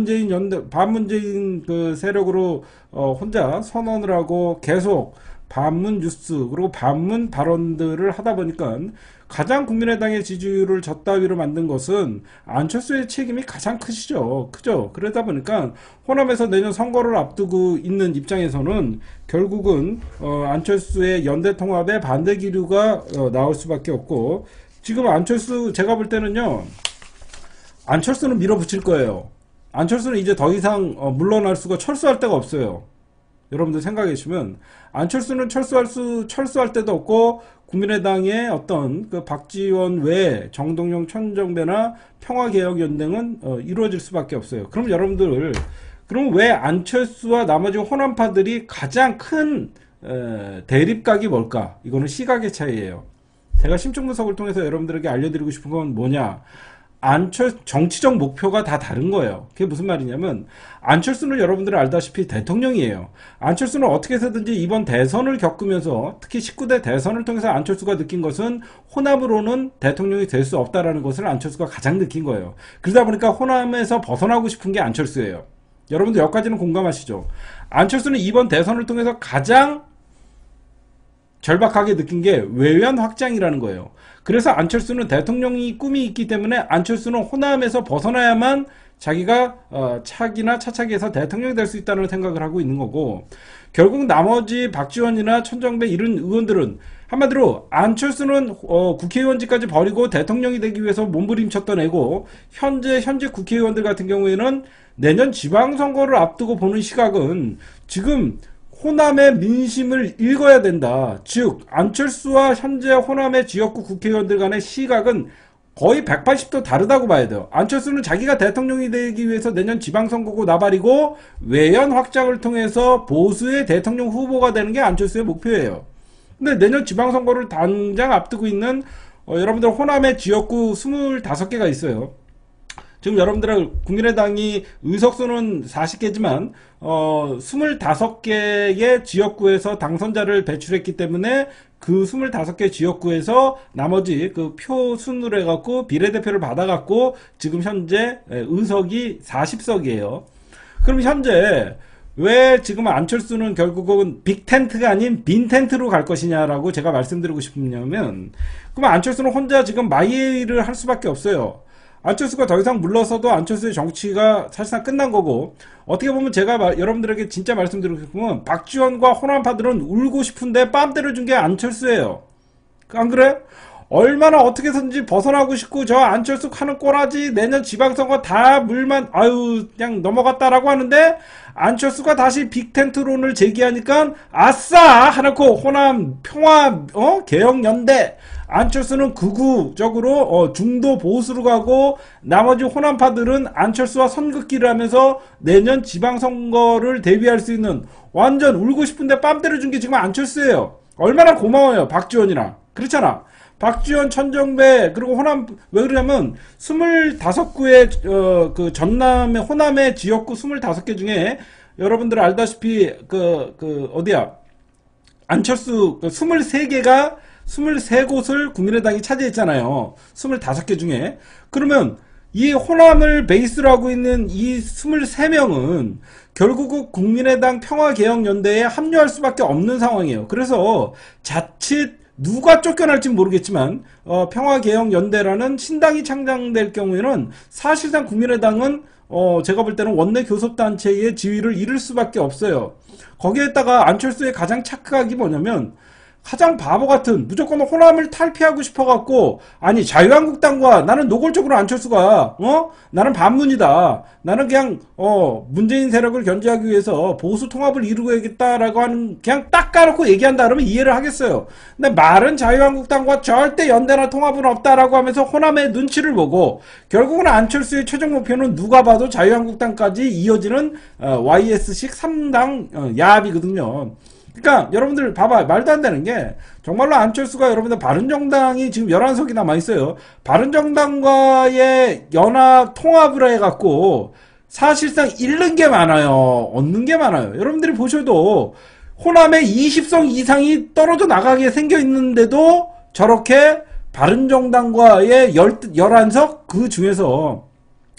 반문재인 그 세력으로 혼자 선언을 하고 계속 반문 뉴스 그리고 반문 발언들을 하다 보니까 가장 국민의당의 지지율을 저따위로 만든 것은 안철수의 책임이 가장 크죠. 그러다 보니까 호남에서 내년 선거를 앞두고 있는 입장에서는 결국은 안철수의 연대통합에 반대 기류가 나올 수밖에 없고, 지금 안철수 제가 볼 때는요, 안철수는 밀어붙일 거예요. 안철수는 이제 더 이상 물러날 수가, 철수할 데가 없어요. 여러분들 생각해 주시면 안철수는 철수할 데도 없고, 국민의당의 어떤 그 박지원 외에 정동영, 천정배나 평화개혁연대는 이루어질 수밖에 없어요. 그럼 여러분들, 그럼 왜 안철수와 나머지 호남파들이 가장 큰 대립각이 뭘까? 이거는 시각의 차이예요. 제가 심층 분석을 통해서 여러분들에게 알려드리고 싶은 건 뭐냐? 정치적 목표가 다 다른 거예요. 그게 무슨 말이냐면, 안철수는 여러분들이 알다시피 대통령이에요. 안철수는 어떻게 해서든지 이번 대선을 겪으면서, 특히 19대 대선을 통해서 안철수가 느낀 것은 호남으로는 대통령이 될 수 없다라는 것을 안철수가 가장 느낀 거예요. 그러다 보니까 호남에서 벗어나고 싶은 게 안철수예요. 여러분들 여기까지는 공감하시죠? 안철수는 이번 대선을 통해서 가장 절박하게 느낀 게 외연 확장이라는 거예요. 그래서 안철수는 대통령이 꿈이 있기 때문에 안철수는 호남에서 벗어나야만 자기가 차기나 차차기에서 대통령이 될 수 있다는 생각을 하고 있는 거고, 결국 나머지 박지원이나 천정배 이런 의원들은 한마디로 안철수는 국회의원직까지 버리고 대통령이 되기 위해서 몸부림쳤던 애고, 현재 국회의원들 같은 경우에는 내년 지방선거를 앞두고 보는 시각은 지금 호남의 민심을 읽어야 된다. 즉 안철수와 현재 호남의 지역구 국회의원들 간의 시각은 거의 180도 다르다고 봐야 돼요. 안철수는 자기가 대통령이 되기 위해서 내년 지방선거고 나발이고, 외연 확장을 통해서 보수의 대통령 후보가 되는 게 안철수의 목표예요. 근데 내년 지방선거를 당장 앞두고 있는 여러분들 호남의 지역구 25개가 있어요. 지금 여러분들 국민의당이 의석수는 40개지만 25개의 지역구에서 당선자를 배출했기 때문에 그 25개 지역구에서 나머지 그 표 순으로 해갖고 비례대표를 받아갖고 지금 현재 의석이 40석이에요. 그럼 현재 왜 지금 안철수는 결국은 빅텐트가 아닌 빈텐트로 갈 것이냐라고 제가 말씀드리고 싶냐면, 그럼 안철수는 혼자 지금 마이웨이를 할 수밖에 없어요. 안철수가 더 이상 물러서도 안철수의 정치가 사실상 끝난 거고, 어떻게 보면 제가 여러분들에게 진짜 말씀드리고 싶으면 박지원과 호남파들은 울고 싶은데 뺨 때려준 게 안철수예요. 안 그래? 얼마나 어떻게 해서든지 벗어나고 싶고, 저 안철수 하는 꼬라지 내년 지방선거 다 물만 그냥 넘어갔다라고 하는데, 안철수가 다시 빅텐트론을 제기하니까 아싸 하놓고 호남 평화 개혁연대, 안철수는 극우적으로 중도 보수로 가고, 나머지 호남파들은 안철수와 선긋기를 하면서 내년 지방선거를 대비할 수 있는, 완전 울고 싶은데 뺨 때려준 게 지금 안철수예요. 얼마나 고마워요, 박지원이랑. 그렇잖아. 박지원, 천정배, 그리고 호남, 왜 그러냐면 25구의 그 전남의 호남의 지역구 25개 중에 여러분들 알다시피 어디야, 안철수 23개가 23곳을 국민의당이 차지했잖아요. 25개 중에. 그러면 이 호남을 베이스로 하고 있는 이 23명은 결국 국민의당 평화개혁연대에 합류할 수밖에 없는 상황이에요. 그래서 자칫 누가 쫓겨날지 모르겠지만 평화개혁연대라는 신당이 창당될 경우에는 사실상 국민의당은 제가 볼 때는 원내 교섭단체의 지위를 잃을 수밖에 없어요. 거기에다가 안철수의 가장 착각이 뭐냐면 가장 바보 같은 무조건 호남을 탈피하고 싶어갖고 아니 자유한국당과 나는 노골적으로 안철수가 나는 반문이다. 나는 그냥 문재인 세력을 견제하기 위해서 보수 통합을 이루어야겠다라고 하는 그냥 딱 까놓고 얘기한다 그러면 이해를 하겠어요. 근데 말은 자유한국당과 절대 연대나 통합은 없다라고 하면서 호남의 눈치를 보고 결국은 안철수의 최종 목표는 누가 봐도 자유한국당까지 이어지는 YS식 3당 야합이거든요. 그러니까 여러분들 봐봐 말도 안 되는 게 정말로 안철수가 여러분들 바른정당이 지금 11석이 남아있어요. 바른정당과의 연합 통합을 해갖고 사실상 잃는 게 많아요. 얻는 게 많아요. 여러분들이 보셔도 호남에 20석 이상이 떨어져 나가게 생겨있는데도 저렇게 바른정당과의 11석 그 중에서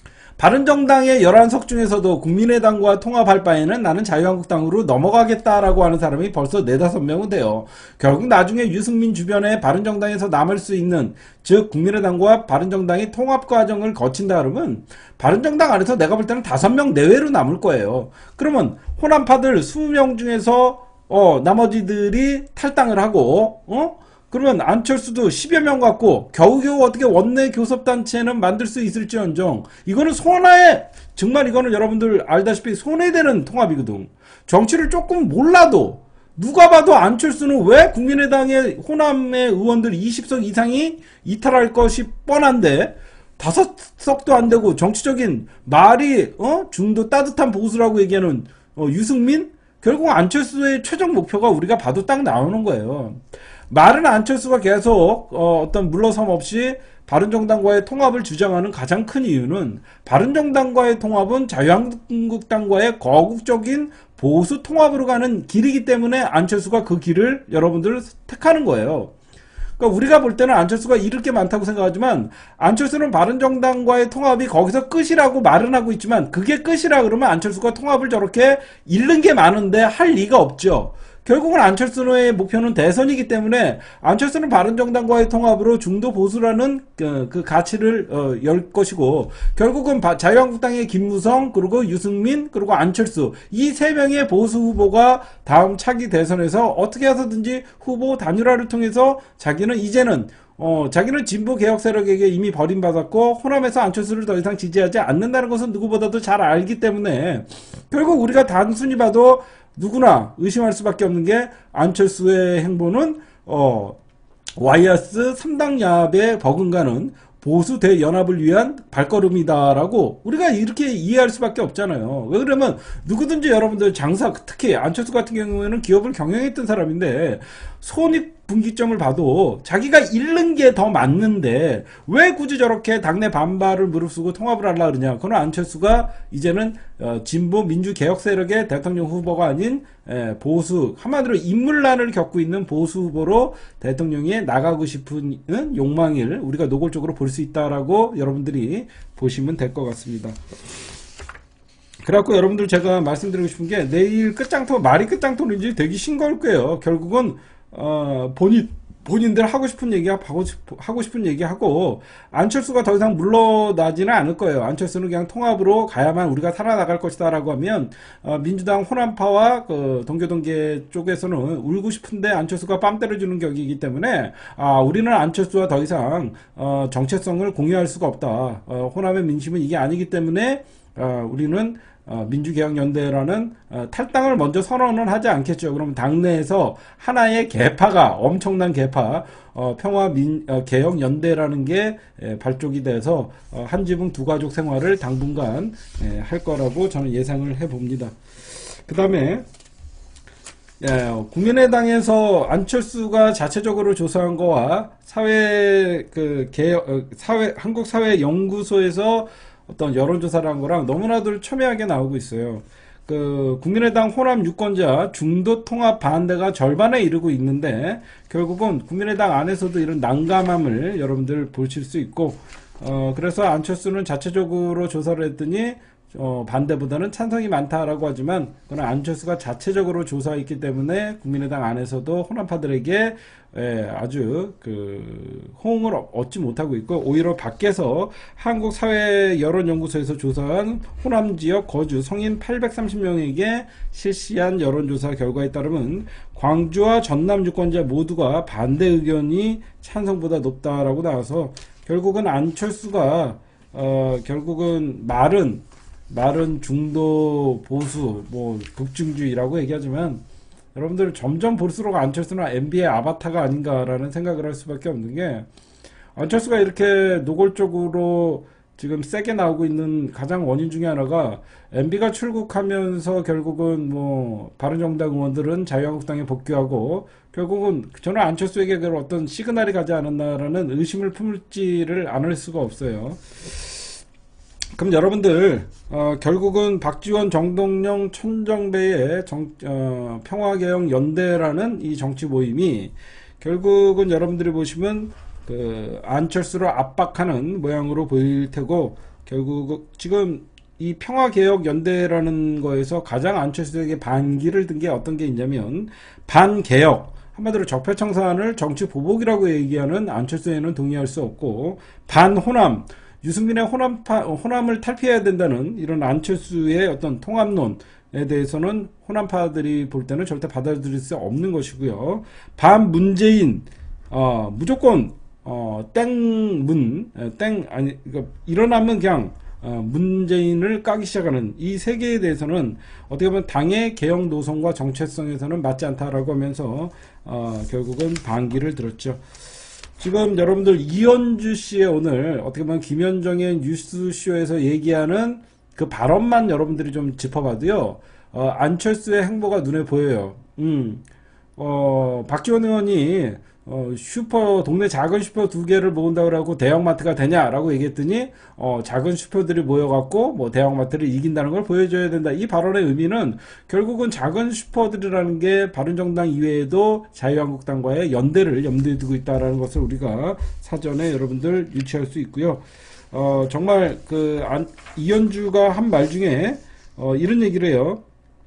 바른정당의 11석 중에서도 국민의당과 통합할 바에는 나는 자유한국당으로 넘어가겠다라고 하는 사람이 벌써 4-5명은 돼요. 결국 나중에 유승민 주변에 바른정당에서 남을 수 있는 즉 국민의당과 바른정당이 통합 과정을 거친다 그러면 바른정당 안에서 내가 볼 때는 5명 내외로 남을 거예요. 그러면 호남파들 20명 중에서 나머지들이 탈당을 하고 그러면 안철수도 10여 명 갖고 겨우겨우 어떻게 원내 교섭단체는 만들 수 있을지언정 이거는 정말 이거는 여러분들 알다시피 손해되는 통합이거든. 정치를 조금 몰라도 누가 봐도 안철수는 왜 국민의당의 호남의 의원들 20석 이상이 이탈할 것이 뻔한데 5석도 안 되고 정치적인 말이 중도 따뜻한 보수라고 얘기하는 유승민? 결국 안철수의 최종 목표가 우리가 봐도 딱 나오는 거예요. 말은 안철수가 계속 어떤 물러섬 없이 바른정당과의 통합을 주장하는 가장 큰 이유는 바른정당과의 통합은 자유한국당과의 거국적인 보수 통합으로 가는 길이기 때문에 안철수가 그 길을 여러분들 택하는 거예요. 그러니까 우리가 볼 때는 안철수가 잃을 게 많다고 생각하지만 안철수는 바른정당과의 통합이 거기서 끝이라고 말은 하고 있지만 그게 끝이라 그러면 안철수가 통합을 저렇게 잃는 게 많은데 할 리가 없죠. 결국은 안철수의 목표는 대선이기 때문에 안철수는 바른정당과의 통합으로 중도 보수라는 그 가치를 열 것이고 결국은 자유한국당의 김무성 그리고 유승민 그리고 안철수 이 3명의 보수 후보가 다음 차기 대선에서 어떻게 해서든지 후보 단일화를 통해서 자기는 이제는 자기는 진보 개혁 세력에게 이미 버림받았고 호남에서 안철수를 더 이상 지지하지 않는다는 것은 누구보다도 잘 알기 때문에 결국 우리가 단순히 봐도 누구나 의심할 수밖에 없는 게 안철수의 행보는 YS 3당 야합에 버금가는 보수 대연합을 위한 발걸음이다라고 우리가 이렇게 이해할 수밖에 없잖아요. 왜 그러면 누구든지 여러분들 장사 특히 안철수 같은 경우에는 기업을 경영했던 사람인데 손익분기점을 봐도 자기가 잃는 게 더 맞는데 왜 굳이 저렇게 당내 반발을 무릅쓰고 통합을 하려고 그러냐. 그건 안철수가 이제는 진보 민주개혁 세력의 대통령 후보가 아닌 보수 한마디로 인물난을 겪고 있는 보수 후보로 대통령에 나가고 싶은 욕망을 우리가 노골적으로 볼 수 있다라고 여러분들이 보시면 될 것 같습니다. 그래갖고 여러분들 제가 말씀드리고 싶은 게 내일 끝장터 말이 끝장터인지 되게 싱거울 거예요. 결국은 본인들 하고 싶은 얘기하고 안철수가 더 이상 물러나지는 않을 거예요. 안철수는 그냥 통합으로 가야만 우리가 살아나갈 것이다 라고 하면 민주당 호남파와 그 동교동계 쪽에서는 울고 싶은데 안철수가 뺨 때려주는 격이기 때문에 우리는 안철수와 더 이상 정체성을 공유할 수가 없다. 호남의 민심은 이게 아니기 때문에 우리는 민주개혁연대라는 탈당을 먼저 선언은 하지 않겠죠. 그럼 당내에서 하나의 개파가 엄청난 개파 평화개혁연대라는 게 발족이 돼서 한 지붕 두 가족 생활을 당분간 할 거라고 저는 예상을 해봅니다. 그 다음에 국민의당에서 안철수가 자체적으로 조사한 거와 한국사회연구소에서 어떤 여론조사를 한 거랑 너무나도 첨예하게 나오고 있어요. 국민의당 호남 유권자 중도 통합 반대가 절반에 이르고 있는데 결국은 국민의당 안에서도 이런 난감함을 여러분들 보실 수 있고 그래서 안철수는 자체적으로 조사를 했더니 반대보다는 찬성이 많다라고 하지만 그건 안철수가 자체적으로 조사했기 때문에 국민의당 안에서도 호남파들에게 아주 그 호응을 얻지 못하고 있고, 오히려 밖에서 한국사회여론연구소에서 조사한 호남 지역 거주 성인 830명에게 실시한 여론조사 결과에 따르면 광주와 전남 유권자 모두가 반대 의견이 찬성보다 높다라고 나와서, 결국은 안철수가 결국은 말은 중도 보수 뭐 극중주의라고 얘기하지만, 여러분들 점점 볼수록 안철수는 MB의 아바타가 아닌가라는 생각을 할 수밖에 없는 게, 안철수가 이렇게 노골적으로 지금 세게 나오고 있는 가장 원인 중에 하나가, MB가 출국하면서 결국은 뭐 바른정당 의원들은 자유한국당에 복귀하고, 결국은 저는 안철수에게 그런 어떤 시그널이 가지 않았나라는 의심을 품지를 않을 수가 없어요. 그럼 여러분들 결국은 박지원, 정동영, 천정배의 평화개혁연대라는 이 정치 모임이 결국은 여러분들이 보시면 그 안철수를 압박하는 모양으로 보일 테고, 결국 지금 이 평화개혁연대라는 거에서 가장 안철수에게 반기를 든 게 어떤 게 있냐면, 반개혁, 한마디로 적폐청산을 정치 보복이라고 얘기하는 안철수에는 동의할 수 없고, 반호남, 유승민의 호남을 탈피해야 된다는 이런 안철수의 어떤 통합론에 대해서는 호남파들이 볼 때는 절대 받아들일 수 없는 것이고요. 반문재인, 무조건 그러니까 일어나면 그냥 문재인을 까기 시작하는 이 세 개에 대해서는 어떻게 보면 당의 개혁 노선과 정체성에서는 맞지 않다라고 하면서 결국은 반기를 들었죠. 지금 여러분들 이현주 씨의 오늘 어떻게 보면 김현정의 뉴스쇼에서 얘기하는 그 발언만 여러분들이 좀 짚어봐도요, 안철수의 행보가 눈에 보여요. 박지원 의원이 동네 작은 슈퍼 2개를 모은다고 하고 대형마트가 되냐라고 얘기했더니, 작은 슈퍼들이 모여갖고 뭐 대형마트를 이긴다는 걸 보여줘야 된다. 이 발언의 의미는 결국은 작은 슈퍼들이라는 게 바른정당 이외에도 자유한국당과의 연대를 염두에 두고 있다라는 것을 우리가 사전에 여러분들 유추할 수 있고요. 정말 이현주가 한 말 중에 이런 얘기를 해요.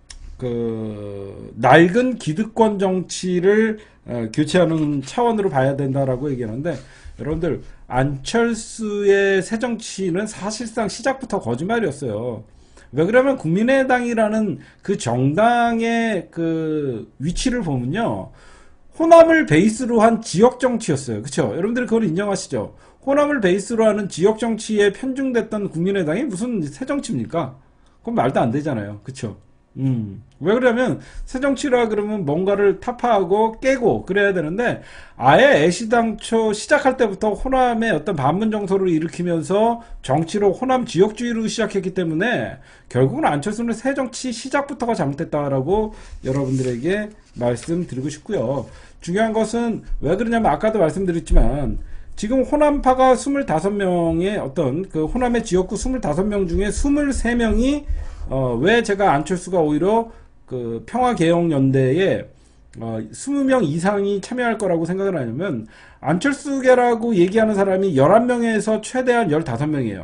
낡은 기득권 정치를 교체하는 차원으로 봐야 된다라고 얘기하는데, 여러분들 안철수의 새정치는 사실상 시작부터 거짓말이었어요. 왜 그러면 국민의당이라는 그 정당의 그 위치를 보면요, 호남을 베이스로 한 지역 정치였어요. 그쵸? 여러분들 그걸 인정하시죠? 호남을 베이스로 하는 지역 정치에 편중됐던 국민의당이 무슨 새정치입니까? 그건 말도 안 되잖아요. 그쵸? 왜 그러면 새정치라 그러면 뭔가를 타파하고 깨고 그래야 되는데, 아예 애시당초 시작할 때부터 호남의 어떤 반문 정서를 일으키면서 정치로 호남 지역주의로 시작했기 때문에 결국은 안철수는 새정치 시작부터가 잘못됐다라고 여러분들에게 말씀드리고 싶고요. 중요한 것은 왜 그러냐면, 아까도 말씀드렸지만 지금 호남파가 25명의 어떤 그 호남의 지역구 25명 중에 23명이 왜 제가 안철수가 오히려 그 평화개혁연대에 20명 이상이 참여할 거라고 생각을 하냐면, 안철수계라고 얘기하는 사람이 11명에서 최대한 15명이에요.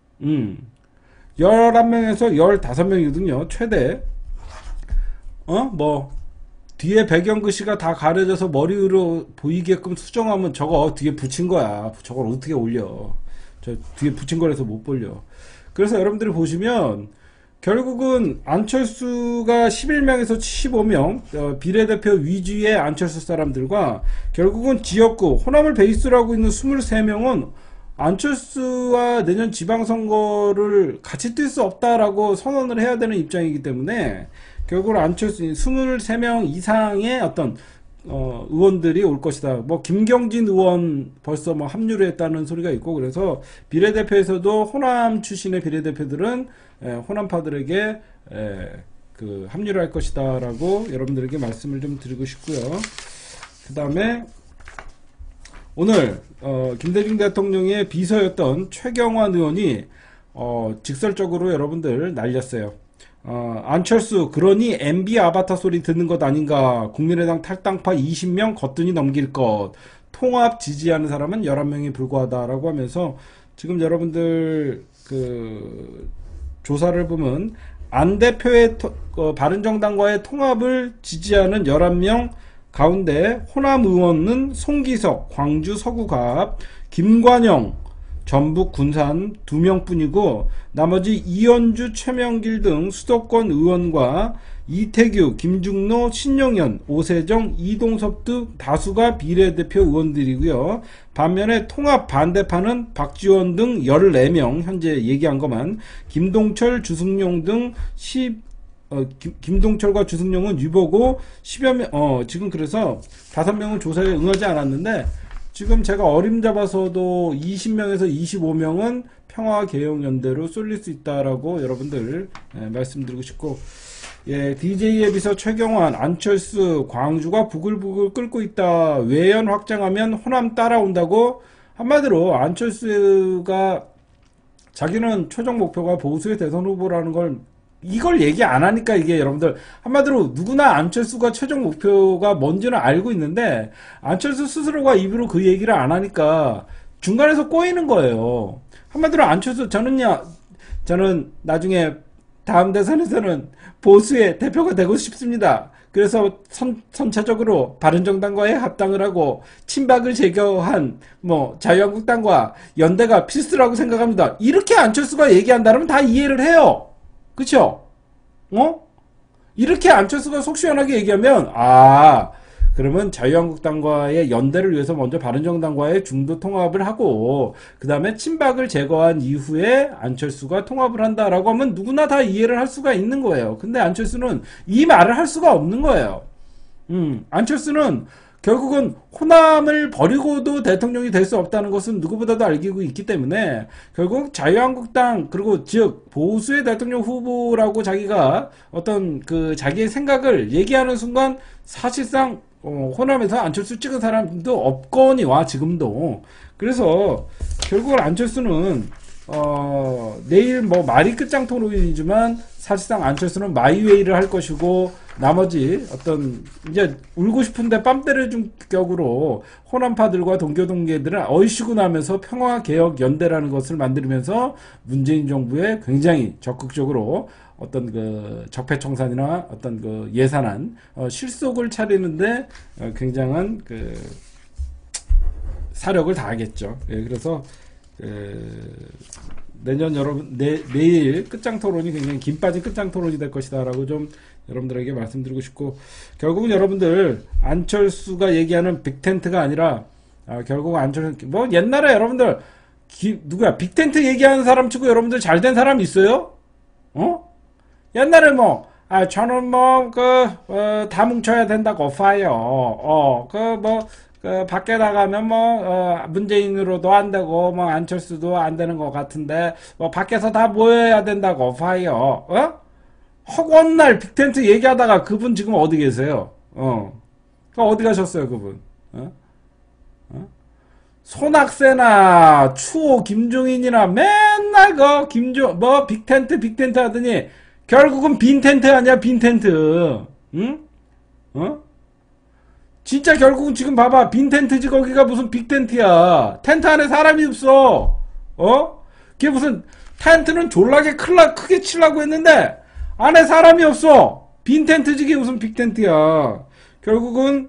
11명에서 15명이거든요. 최대. 뒤에 배경글씨가 다 가려져서 머리로 보이게끔 수정하면 저거 뒤에 붙인 거야. 저걸 어떻게 올려. 저 뒤에 붙인 거라서 못 벌려. 그래서 여러분들이 보시면 결국은 안철수가 11명에서 15명 비례대표 위주의 안철수 사람들과, 결국은 지역구 호남을 베이스로 하고 있는 23명은 안철수와 내년 지방선거를 같이 뛸 수 없다라고 선언을 해야 되는 입장이기 때문에, 결국은 안철수 23명 이상의 어떤 의원들이 올 것이다. 뭐 김경진 의원 벌써 뭐 합류를 했다는 소리가 있고, 그래서 비례대표에서도 호남 출신의 비례대표들은 호남파들에게 합류를 할 것이다라고 여러분들에게 말씀을 좀 드리고 싶고요. 그 다음에 오늘 김대중 대통령의 비서였던 최경환 의원이 직설적으로 여러분들 날렸어요. 안철수 그러니 MB 아바타 소리 듣는 것 아닌가, 국민의당 탈당파 20명 거뜬히 넘길 것, 통합 지지하는 사람은 11명이 불과하다라고 하면서, 지금 여러분들 조사를 보면 안 대표의 바른정당과의 통합을 지지하는 11명 가운데 호남 의원은 송기석, 광주 서구갑, 김관영, 전북 군산 2명뿐이고 나머지 이현주, 최명길 등 수도권 의원과 이태규, 김중로, 신용현, 오세정, 이동섭 등 다수가 비례대표 의원들이고요. 반면에 통합 반대파는 박지원 등 14명, 현재 얘기한 것만, 김동철, 주승용 등 김동철과 주승용은 유보고 10여 명, 지금 그래서 5명은 조사에 응하지 않았는데, 지금 제가 어림잡아서도 20명에서 25명은 평화개혁연대로 쏠릴 수 있다라고 여러분들 말씀드리고 싶고, 예, DJ에 비서 최경환, 안철수, 광주가 부글부글 끓고 있다. 외연 확장하면 호남 따라온다고. 한마디로 안철수가 자기는 최종 목표가 보수의 대선 후보라는 걸 이걸 얘기 안 하니까 이게 여러분들 한마디로 누구나 안철수가 최종 목표가 뭔지는 알고 있는데 안철수 스스로가 입으로 그 얘기를 안 하니까 중간에서 꼬이는 거예요. 한마디로 안철수 저는 나중에 다음 대선에서는 보수의 대표가 되고 싶습니다. 그래서 선차적으로 바른정당과의 합당을 하고 친박을 제거한 자유한국당과 연대가 필수라고 생각합니다. 이렇게 안철수가 얘기한다면 다 이해를 해요. 그쵸? 이렇게 안철수가 속 시원하게 얘기하면 그러면 자유한국당과의 연대를 위해서 먼저 바른정당과의 중도 통합을 하고 그 다음에 친박을 제거한 이후에 안철수가 통합을 한다라고 하면 누구나 다 이해를 할 수가 있는 거예요. 근데 안철수는 이 말을 할 수가 없는 거예요. 안철수는 결국은 호남을 버리고도 대통령이 될 수 없다는 것은 누구보다도 알고 있기 때문에 결국 자유한국당 그리고 즉 보수의 대통령 후보라고 자기가 어떤 자기의 생각을 얘기하는 순간 사실상 호남에서 안철수 찍은 사람도 없거니와 지금도. 그래서 결국은 안철수는 내일 말이 끝장 토론이지만 사실상 안철수는 마이웨이를 할 것이고 나머지 어떤 이제 울고 싶은데 뺨 때려준 격으로 호남파들과 동교동계들은 어이시고 나면서 평화개혁연대라는 것을 만들면서 문재인 정부에 굉장히 적극적으로 어떤 적폐청산이나 어떤 예산안 실속을 차리는데 굉장한 사력을 다하겠죠. 예, 그래서 내년 내일 끝장 토론이 굉장히 김 빠진 끝장 토론이 될 것이다라고 좀 여러분들에게 말씀드리고 싶고, 결국은 여러분들 안철수가 얘기하는 빅텐트가 아니라 결국 안철수 옛날에 여러분들 누구야 빅텐트 얘기하는 사람 치고 여러분들 잘된 사람 있어요? 옛날에 저는 다 뭉쳐야 된다고 파요. 밖에 나가면 문재인으로도 안 되고 안철수도 안 되는 것 같은데 밖에서 다 모여야 된다고 파요. 허구한 빅텐트 얘기하다가 그분 지금 어디 계세요? 어디 가셨어요 그분? 손학세나 추호 김종인이나 맨날 빅텐트 하더니 결국은 빈텐트 아니야 빈텐트. 응? 진짜 결국은 지금 봐봐 빈텐트지 거기가 무슨 빅텐트야. 텐트 안에 사람이 없어. 그게 무슨 텐트는 졸라게 크게 치려고 했는데 안에 사람이 없어. 빈텐트지 그게 무슨 빅텐트야. 결국은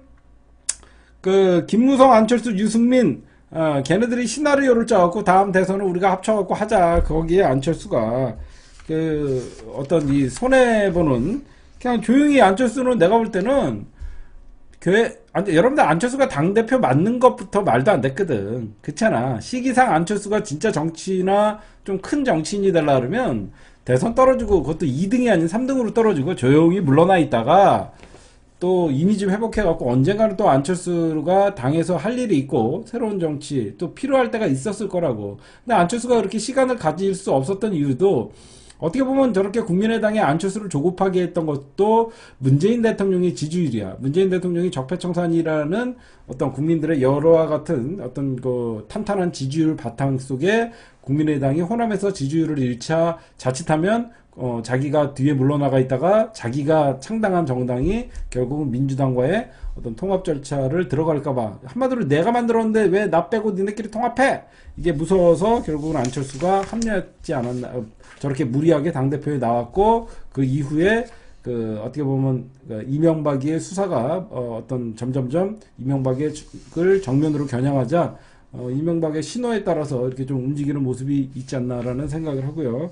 김무성 안철수 유승민 걔네들이 시나리오를 짜갖고 다음 대선은 우리가 합쳐갖고 하자. 거기에 안철수가 어떤 이 손해보는 그냥 조용히 안철수는 내가 볼 때는 여러분들 안철수가 당대표 맞는 것부터 말도 안 됐거든. 그렇잖아. 시기상 안철수가 진짜 정치나 좀 큰 정치인이 되려 그러면 대선 떨어지고 그것도 2등이 아닌 3등으로 떨어지고 조용히 물러나 있다가 또 이미지 회복해갖고 언젠가는 또 안철수가 당에서 할 일이 있고 새로운 정치 또 필요할 때가 있었을 거라고. 근데 안철수가 그렇게 시간을 가질 수 없었던 이유도 어떻게 보면 저렇게 국민의당에 안철수를 조급하게 했던 것도 문재인 대통령의 지지율이야. 문재인 대통령이 적폐청산이라는 어떤 국민들의 여러와 같은 어떤 탄탄한 지지율 바탕 속에 국민의당이 호남에서 지지율을 1차 자칫하면 자기가 뒤에 물러나가 있다가 자기가 창당한 정당이 결국은 민주당과의 어떤 통합 절차를 들어갈까봐, 한마디로 내가 만들었는데 왜 나 빼고 니네끼리 통합해? 이게 무서워서 결국은 안철수가 합류하지 않았나, 저렇게 무리하게 당대표에 나왔고, 그 이후에 어떻게 보면 이명박의 수사가 어떤 점점점 이명박을 정면으로 겨냥하자 이명박의 신호에 따라서 이렇게 좀 움직이는 모습이 있지 않나라는 생각을 하고요.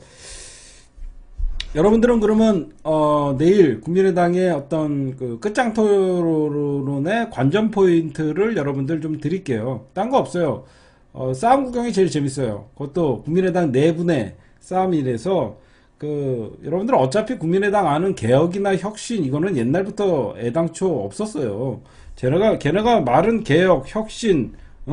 여러분들은 그러면 내일 국민의당의 어떤 끝장 토론의 관전 포인트를 여러분들 좀 드릴게요. 딴 거 없어요. 싸움 구경이 제일 재밌어요. 그것도 국민의당 내분의 싸움이라서 여러분들 어차피 국민의당 아는 개혁이나 혁신 이거는 옛날부터 애당초 없었어요. 걔네가 말은 개혁, 혁신,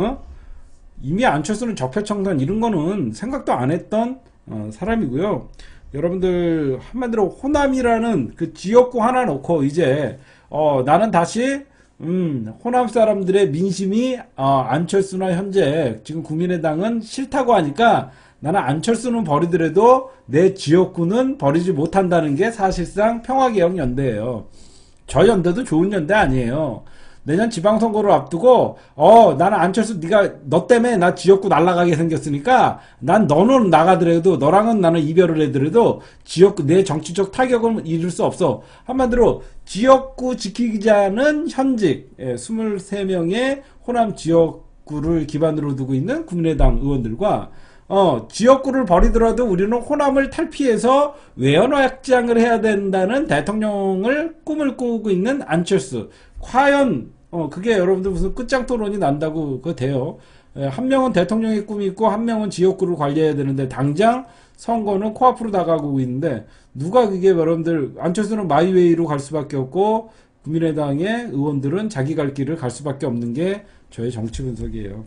이미 안철수는 적폐청산 이런 거는 생각도 안 했던 사람이고요. 여러분들 한마디로 호남이라는 그 지역구 하나 놓고 이제 나는 다시 호남 사람들의 민심이 안철수나 현재 지금 국민의당은 싫다고 하니까 나는 안철수는 버리더라도 내 지역구는 버리지 못한다는 게 사실상 평화개혁연대예요. 저 연대도 좋은 연대 아니에요. 내년 지방선거를 앞두고 나는 안철수 너 때문에 나 지역구 날아가게 생겼으니까 난 너는 나가더라도 너랑은 나는 이별을 해더라도 지역구 내 정치적 타격은 이룰 수 없어. 한마디로 지역구 지키자는 현직 23명의 호남 지역구를 기반으로 두고 있는 국민의당 의원들과 지역구를 버리더라도 우리는 호남을 탈피해서 외연 확장을 해야 된다는 대통령을 꿈을 꾸고 있는 안철수. 과연 그게 여러분들 무슨 끝장 토론이 난다고 그거 돼요. 한 명은 대통령의 꿈이 있고 한 명은 지역구를 관리해야 되는데 당장 선거는 코앞으로 다가오고 있는데 누가 그게 여러분들 안철수는 마이웨이로 갈 수밖에 없고 국민의당의 의원들은 자기 갈 길을 갈 수밖에 없는 게 저의 정치 분석이에요.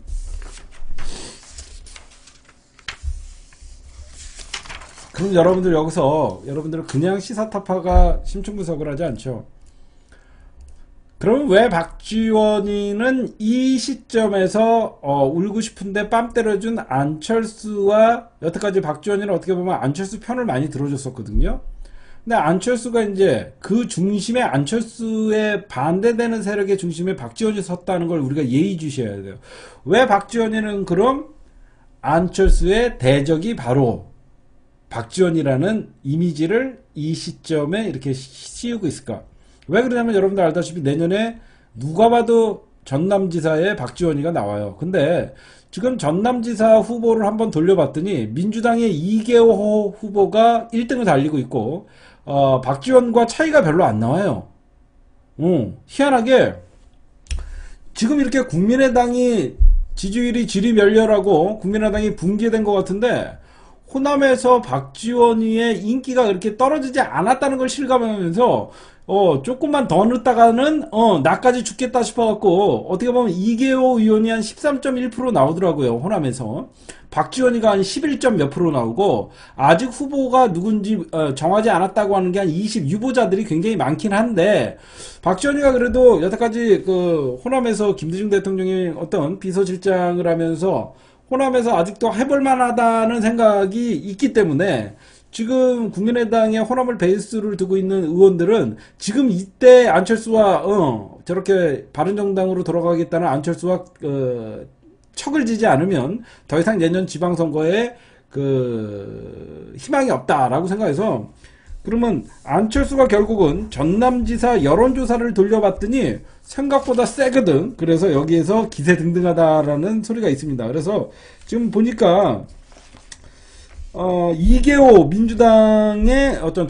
그럼 여러분들은 그냥 시사타파가 심층분석을 하지 않죠. 그럼 왜 박지원이는 이 시점에서 울고 싶은데 뺨 때려준 안철수와 여태까지 박지원이는 어떻게 보면 안철수 편을 많이 들어줬었거든요. 근데 안철수가 이제 그 중심에 안철수에 반대되는 세력의 중심에 박지원이 섰다는 걸 우리가 예의주시해야 돼요. 왜 박지원이는 그럼 안철수의 대적이 바로 박지원이라는 이미지를 이 시점에 이렇게 씌우고 있을까? 왜 그러냐면 여러분들 알다시피 내년에 누가 봐도 전남지사에 박지원이가 나와요. 근데 지금 전남지사 후보를 한번 돌려봤더니 민주당의 이계호 후보가 1등을 달리고 있고 박지원과 차이가 별로 안 나와요. 희한하게 지금 이렇게 국민의당이 지지율이 지리멸렬하고 국민의당이 붕괴된 것 같은데 호남에서 박지원이의 인기가 그렇게 떨어지지 않았다는 걸 실감하면서 조금만 더 늦다가는 나까지 죽겠다 싶어갖고 어떻게 보면 이계호 의원이 한 13.1% 나오더라고요. 호남에서 박지원이가 한 11점 몇 프로 나오고 아직 후보가 누군지 정하지 않았다고 하는 게 한 20 유보자들이 굉장히 많긴 한데 박지원이가 그래도 여태까지 호남에서 김대중 대통령이 어떤 비서실장을 하면서 호남에서 아직도 해볼만하다는 생각이 있기 때문에 지금 국민의당의 호남을 베이스를 두고 있는 의원들은 지금 이때 안철수와 저렇게 바른정당으로 돌아가겠다는 안철수와 척을 지지 않으면 더 이상 내년 지방선거에 희망이 없다라고 생각해서 그러면 안철수가 결국은 전남지사 여론조사를 돌려봤더니 생각보다 세거든. 그래서 여기에서 기세등등하다라는 소리가 있습니다. 그래서 지금 보니까 이계호 민주당의 어떤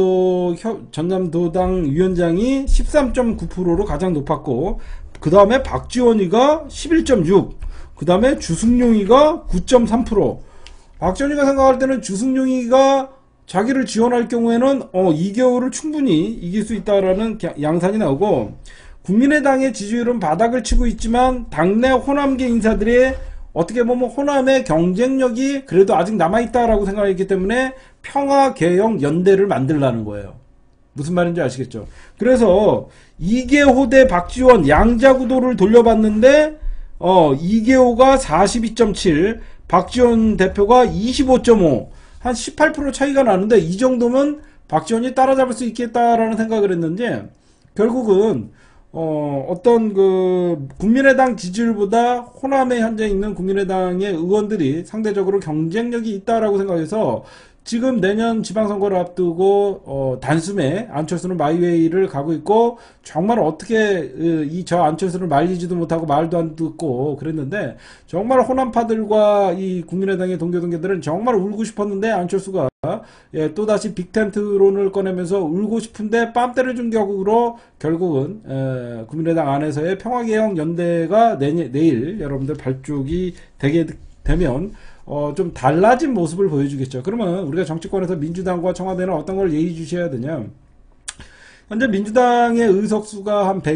전남도당 위원장이 13.9%로 가장 높았고 그 다음에 박지원이가 11.6%, 그 다음에 주승용이가 9.3%. 박지원이가 생각할 때는 주승용이가 자기를 지원할 경우에는 이계호를 충분히 이길 수 있다라는 양산이 나오고 국민의당의 지지율은 바닥을 치고 있지만 당내 호남계 인사들의 어떻게 보면 호남의 경쟁력이 그래도 아직 남아있다라고 생각했기 때문에 평화개혁연대를 만들라는 거예요. 무슨 말인지 아시겠죠? 그래서 이계호 대 박지원 양자구도를 돌려봤는데 이계호가 42.7, 박지원 대표가 25.5. 한 18% 차이가 나는데 이 정도면 박지원이 따라잡을 수 있겠다라는 생각을 했는데 결국은 어떤 그 국민의당 지지율보다 호남에 현재 있는 국민의당의 의원들이 상대적으로 경쟁력이 있다라고 생각해서 지금 내년 지방선거를 앞두고 단숨에 안철수는 마이웨이를 가고 있고 정말 어떻게 저 안철수를 말리지도 못하고 말도 안 듣고 그랬는데 정말 호남파들과 이 국민의당의 동교동계들은 정말 울고 싶었는데 안철수가 예, 또다시 빅텐트론을 꺼내면서 울고 싶은데 뺨 때려준 격으로 결국은 국민의당 안에서의 평화개혁연대가 내일 여러분들 발족이 되게 되면 좀 달라진 모습을 보여주겠죠. 그러면 우리가 정치권에서 민주당과 청와대는 어떤 걸 예의주시해야 되냐. 현재 민주당의 의석수가 한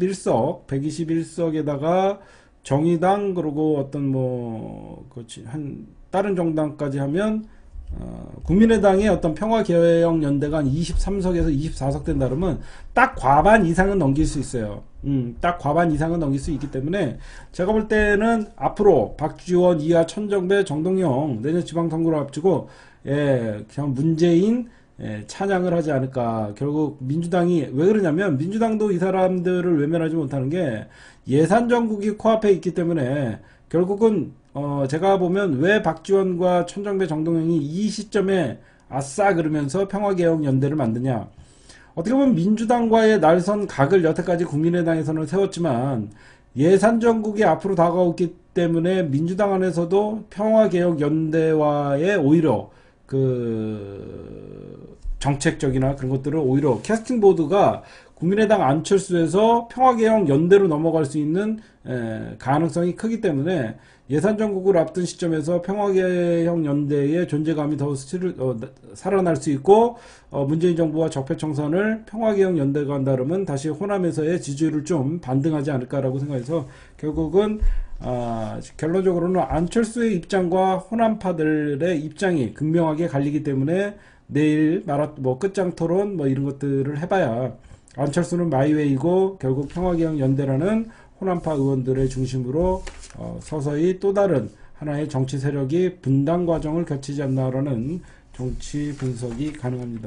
121석에다가 정의당 그리고 어떤 그렇지 한 다른 정당까지 하면 국민의당의 어떤 평화개혁연대가 한 23석에서 24석 된다 그러면 딱 과반 이상은 넘길 수 있어요. 딱 과반 이상은 넘길 수 있기 때문에 제가 볼 때는 앞으로 박지원, 이하, 천정배, 정동영 내년 지방선거를 앞두고 그냥 문재인 찬양을 하지 않을까. 결국 민주당이 왜 그러냐면 민주당도 이 사람들을 외면하지 못하는 게 예산 정국이 코앞에 있기 때문에 결국은 제가 보면 왜 박지원과 천정배, 정동영이 이 시점에 아싸 그러면서 평화개혁연대를 만드냐. 어떻게 보면 민주당과의 날선 각을 여태까지 국민의당에서는 세웠지만 예산 정국이 앞으로 다가오기 때문에 민주당 안에서도 평화개혁연대와의 오히려 그 정책적이나 그런 것들을 오히려 캐스팅보드가 국민의당 안철수에서 평화개혁연대로 넘어갈 수 있는 가능성이 크기 때문에 예산 정국을 앞둔 시점에서 평화개혁연대의 존재감이 더 살아날 수 있고 문재인 정부와 적폐청산을 평화개혁연대가 한다 그러면 다시 호남에서의 지지율을 좀 반등하지 않을까라고 생각해서 결국은 결론적으로는 안철수의 입장과 호남파들의 입장이 극명하게 갈리기 때문에 내일 끝장 토론 이런 것들을 해봐야 안철수는 마이웨이고 결국 평화개혁연대라는 호남파 의원들의 중심으로 서서히 또 다른 하나의 정치 세력이 분당 과정을 거치지 않나라는 정치 분석이 가능합니다.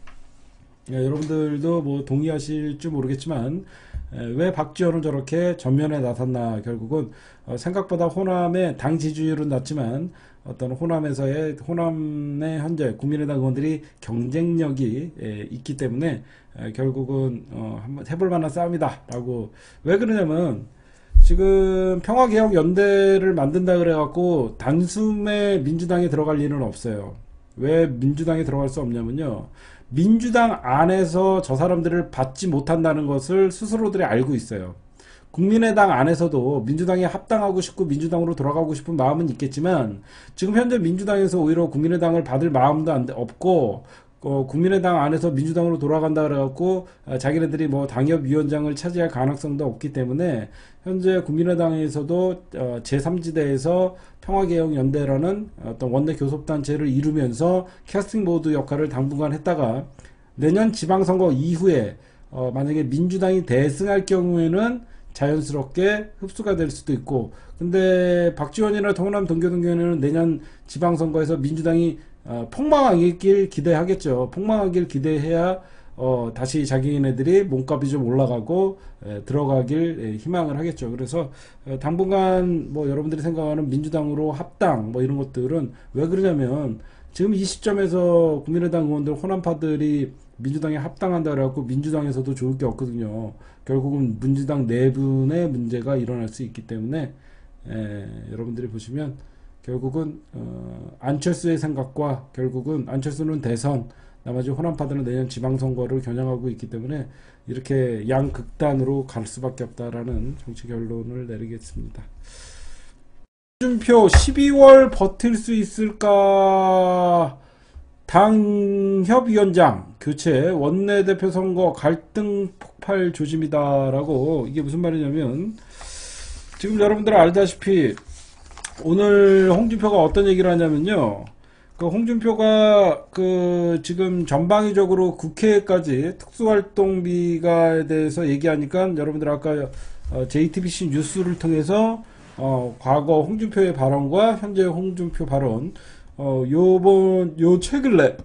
여러분들도 동의하실지 모르겠지만 왜 박지원은 저렇게 전면에 나섰나. 결국은 생각보다 호남의 당 지지율은 낮지만 어떤 호남의 현재 국민의당 의원들이 경쟁력이 있기 때문에 결국은 한번 해볼 만한 싸움이다 라고. 왜 그러냐면 지금 평화개혁연대를 만든다 그래갖고 단숨에 민주당에 들어갈 일은 없어요. 왜 민주당에 들어갈 수 없냐면요, 민주당 안에서 저 사람들을 받지 못한다는 것을 스스로들이 알고 있어요. 국민의당 안에서도 민주당에 합당하고 싶고 민주당으로 돌아가고 싶은 마음은 있겠지만 지금 현재 민주당에서 오히려 국민의당을 받을 마음도 없고 국민의당 안에서 민주당으로 돌아간다 그래갖고 자기네들이 당협위원장을 차지할 가능성도 없기 때문에 현재 국민의당에서도 제3지대에서 평화개혁연대라는 어떤 원내 교섭단체를 이루면서 캐스팅보드 역할을 당분간 했다가 내년 지방선거 이후에 만약에 민주당이 대승할 경우에는 자연스럽게 흡수가 될 수도 있고, 근데 박지원이나 호남 동교동계는 내년 지방선거에서 민주당이 폭망하길 기대하겠죠. 폭망하길 기대해야 다시 자기네들이 몸값이 좀 올라가고 들어가길 희망을 하겠죠. 그래서 당분간 여러분들이 생각하는 민주당으로 합당 이런 것들은 왜 그러냐면 지금 이 시점에서 국민의당 의원들 호남파들이 민주당에 합당한다 그래갖고 민주당에서도 좋을 게 없거든요. 결국은 민주당 내분의 문제가 일어날 수 있기 때문에 여러분들이 보시면 결국은 안철수의 생각과 결국은 안철수는 대선, 나머지 호남파들은 내년 지방선거를 겨냥하고 있기 때문에 이렇게 양극단으로 갈 수밖에 없다라는 정치 결론을 내리겠습니다. 홍준표 12월 버틸 수 있을까? 당협위원장 교체, 원내대표 선거 갈등 폭발 조짐이다라고. 이게 무슨 말이냐면 지금 여러분들 알다시피 오늘 홍준표가 어떤 얘기를 하냐면요, 홍준표가 지금 전방위적으로 국회까지 특수활동비가에 대해서 얘기하니까 여러분들 아까 JTBC 뉴스를 통해서 과거 홍준표의 발언과 현재 홍준표 발언 요 최근에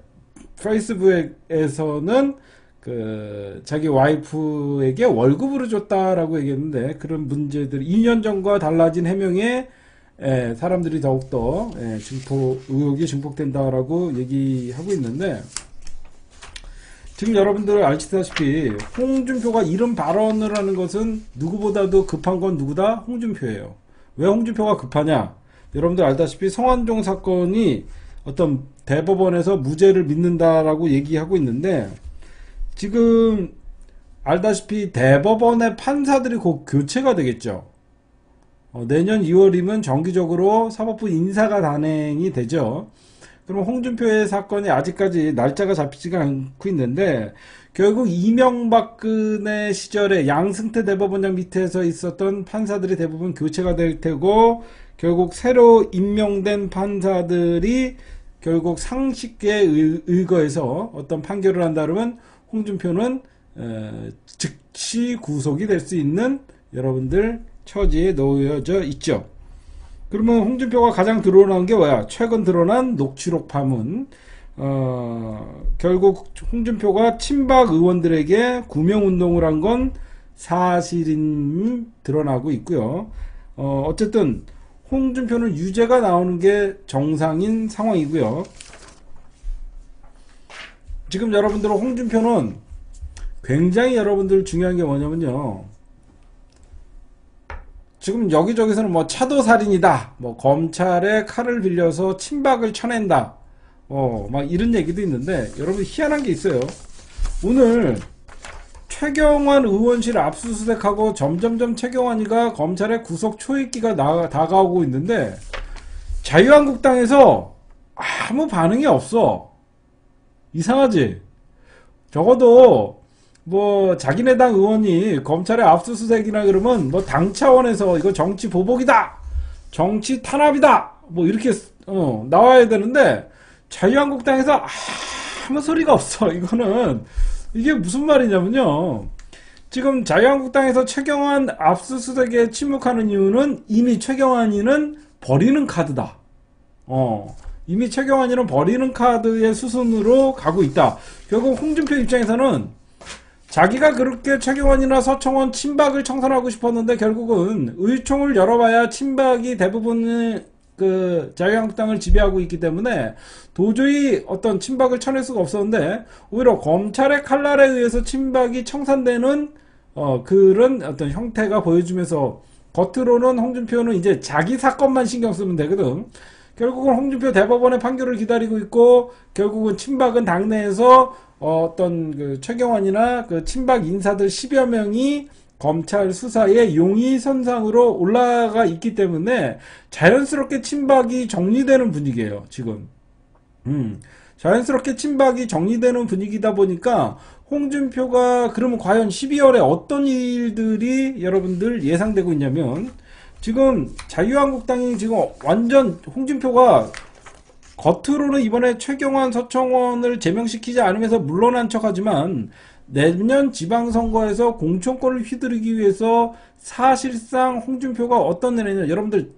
페이스북에서는 그 자기 와이프에게 월급으로 줬다라고 얘기했는데, 그런 문제들이 2년 전과 달라진 해명에 사람들이 더욱더 의혹이 증폭된다라고 얘기하고 있는데, 지금 여러분들 아시다시피 홍준표가 이런 발언을 하는 것은 누구보다도 급한 건 누구다? 홍준표예요. 왜 홍준표가 급하냐? 여러분들 알다시피 성완종 사건이 어떤 대법원에서 무죄를 믿는다라고 얘기하고 있는데, 지금 알다시피 대법원의 판사들이 곧 교체가 되겠죠. 내년 2월이면 정기적으로 사법부 인사가 단행이 되죠. 그럼 홍준표의 사건이 아직까지 날짜가 잡히지가 않고 있는데, 결국 이명박근혜 시절에 양승태 대법원장 밑에서 있었던 판사들이 대부분 교체가 될 테고, 결국 새로 임명된 판사들이 결국 상식에 의거해서 어떤 판결을 한다면 홍준표는 즉시 구속이 될 수 있는 여러분들 처지에 놓여져 있죠. 그러면 홍준표가 가장 드러난 게 뭐야? 최근 드러난 녹취록 파문. 결국 홍준표가 친박 의원들에게 구명운동을 한 건 사실인 드러나고 있고요. 어쨌든 홍준표는 유죄가 나오는 게 정상인 상황이고요. 지금 여러분들 홍준표는 굉장히 여러분들 중요한 게 뭐냐면요. 지금 여기저기서는 뭐 차도살인이다, 뭐 검찰의 칼을 빌려서 친박을 쳐낸다, 막 이런 얘기도 있는데, 여러분 희한한 게 있어요. 오늘 최경환 의원실 압수수색하고 점점점 최경환이가 검찰의 구속 초입기가 다가오고 있는데, 자유한국당에서 아무 반응이 없어. 이상하지? 적어도 뭐 자기네 당 의원이 검찰의 압수수색이나 그러면 뭐 당 차원에서 이거 정치 보복이다, 정치 탄압이다, 뭐 이렇게 나와야 되는데, 자유한국당에서 아무 소리가 없어. 이거는 이게 무슨 말이냐면요, 지금 자유한국당에서 최경환 압수수색에 침묵하는 이유는 이미 최경환이는 버리는 카드다. 이미 최경환이는 버리는 카드의 수순으로 가고 있다. 결국 홍준표 입장에서는 자기가 그렇게 최경환이나 서청원 친박을 청산하고 싶었는데, 결국은 의총을 열어봐야 친박이 대부분 그 자유한국당을 지배하고 있기 때문에 도저히 어떤 친박을 쳐낼 수가 없었는데, 오히려 검찰의 칼날에 의해서 친박이 청산되는 그런 어떤 형태가 보여주면서, 겉으로는 홍준표는 이제 자기 사건만 신경 쓰면 되거든. 결국은 홍준표 대법원의 판결을 기다리고 있고, 결국은 친박은 당내에서 어떤 그 최경환이나 그 친박 인사들 10여 명이 검찰 수사에 용의선상으로 올라가 있기 때문에 자연스럽게 친박이 정리되는 분위기예요, 지금. 자연스럽게 친박이 정리되는 분위기다 보니까, 홍준표가 그러면 과연 12월에 어떤 일들이 여러분들 예상되고 있냐면, 지금 자유한국당이 지금 완전 홍준표가 겉으로는 이번에 최경환, 서청원을 제명시키지 않으면서 물러난 척하지만, 내년 지방선거에서 공천권을 휘두르기 위해서 사실상 홍준표가 어떤 내냐, 여러분들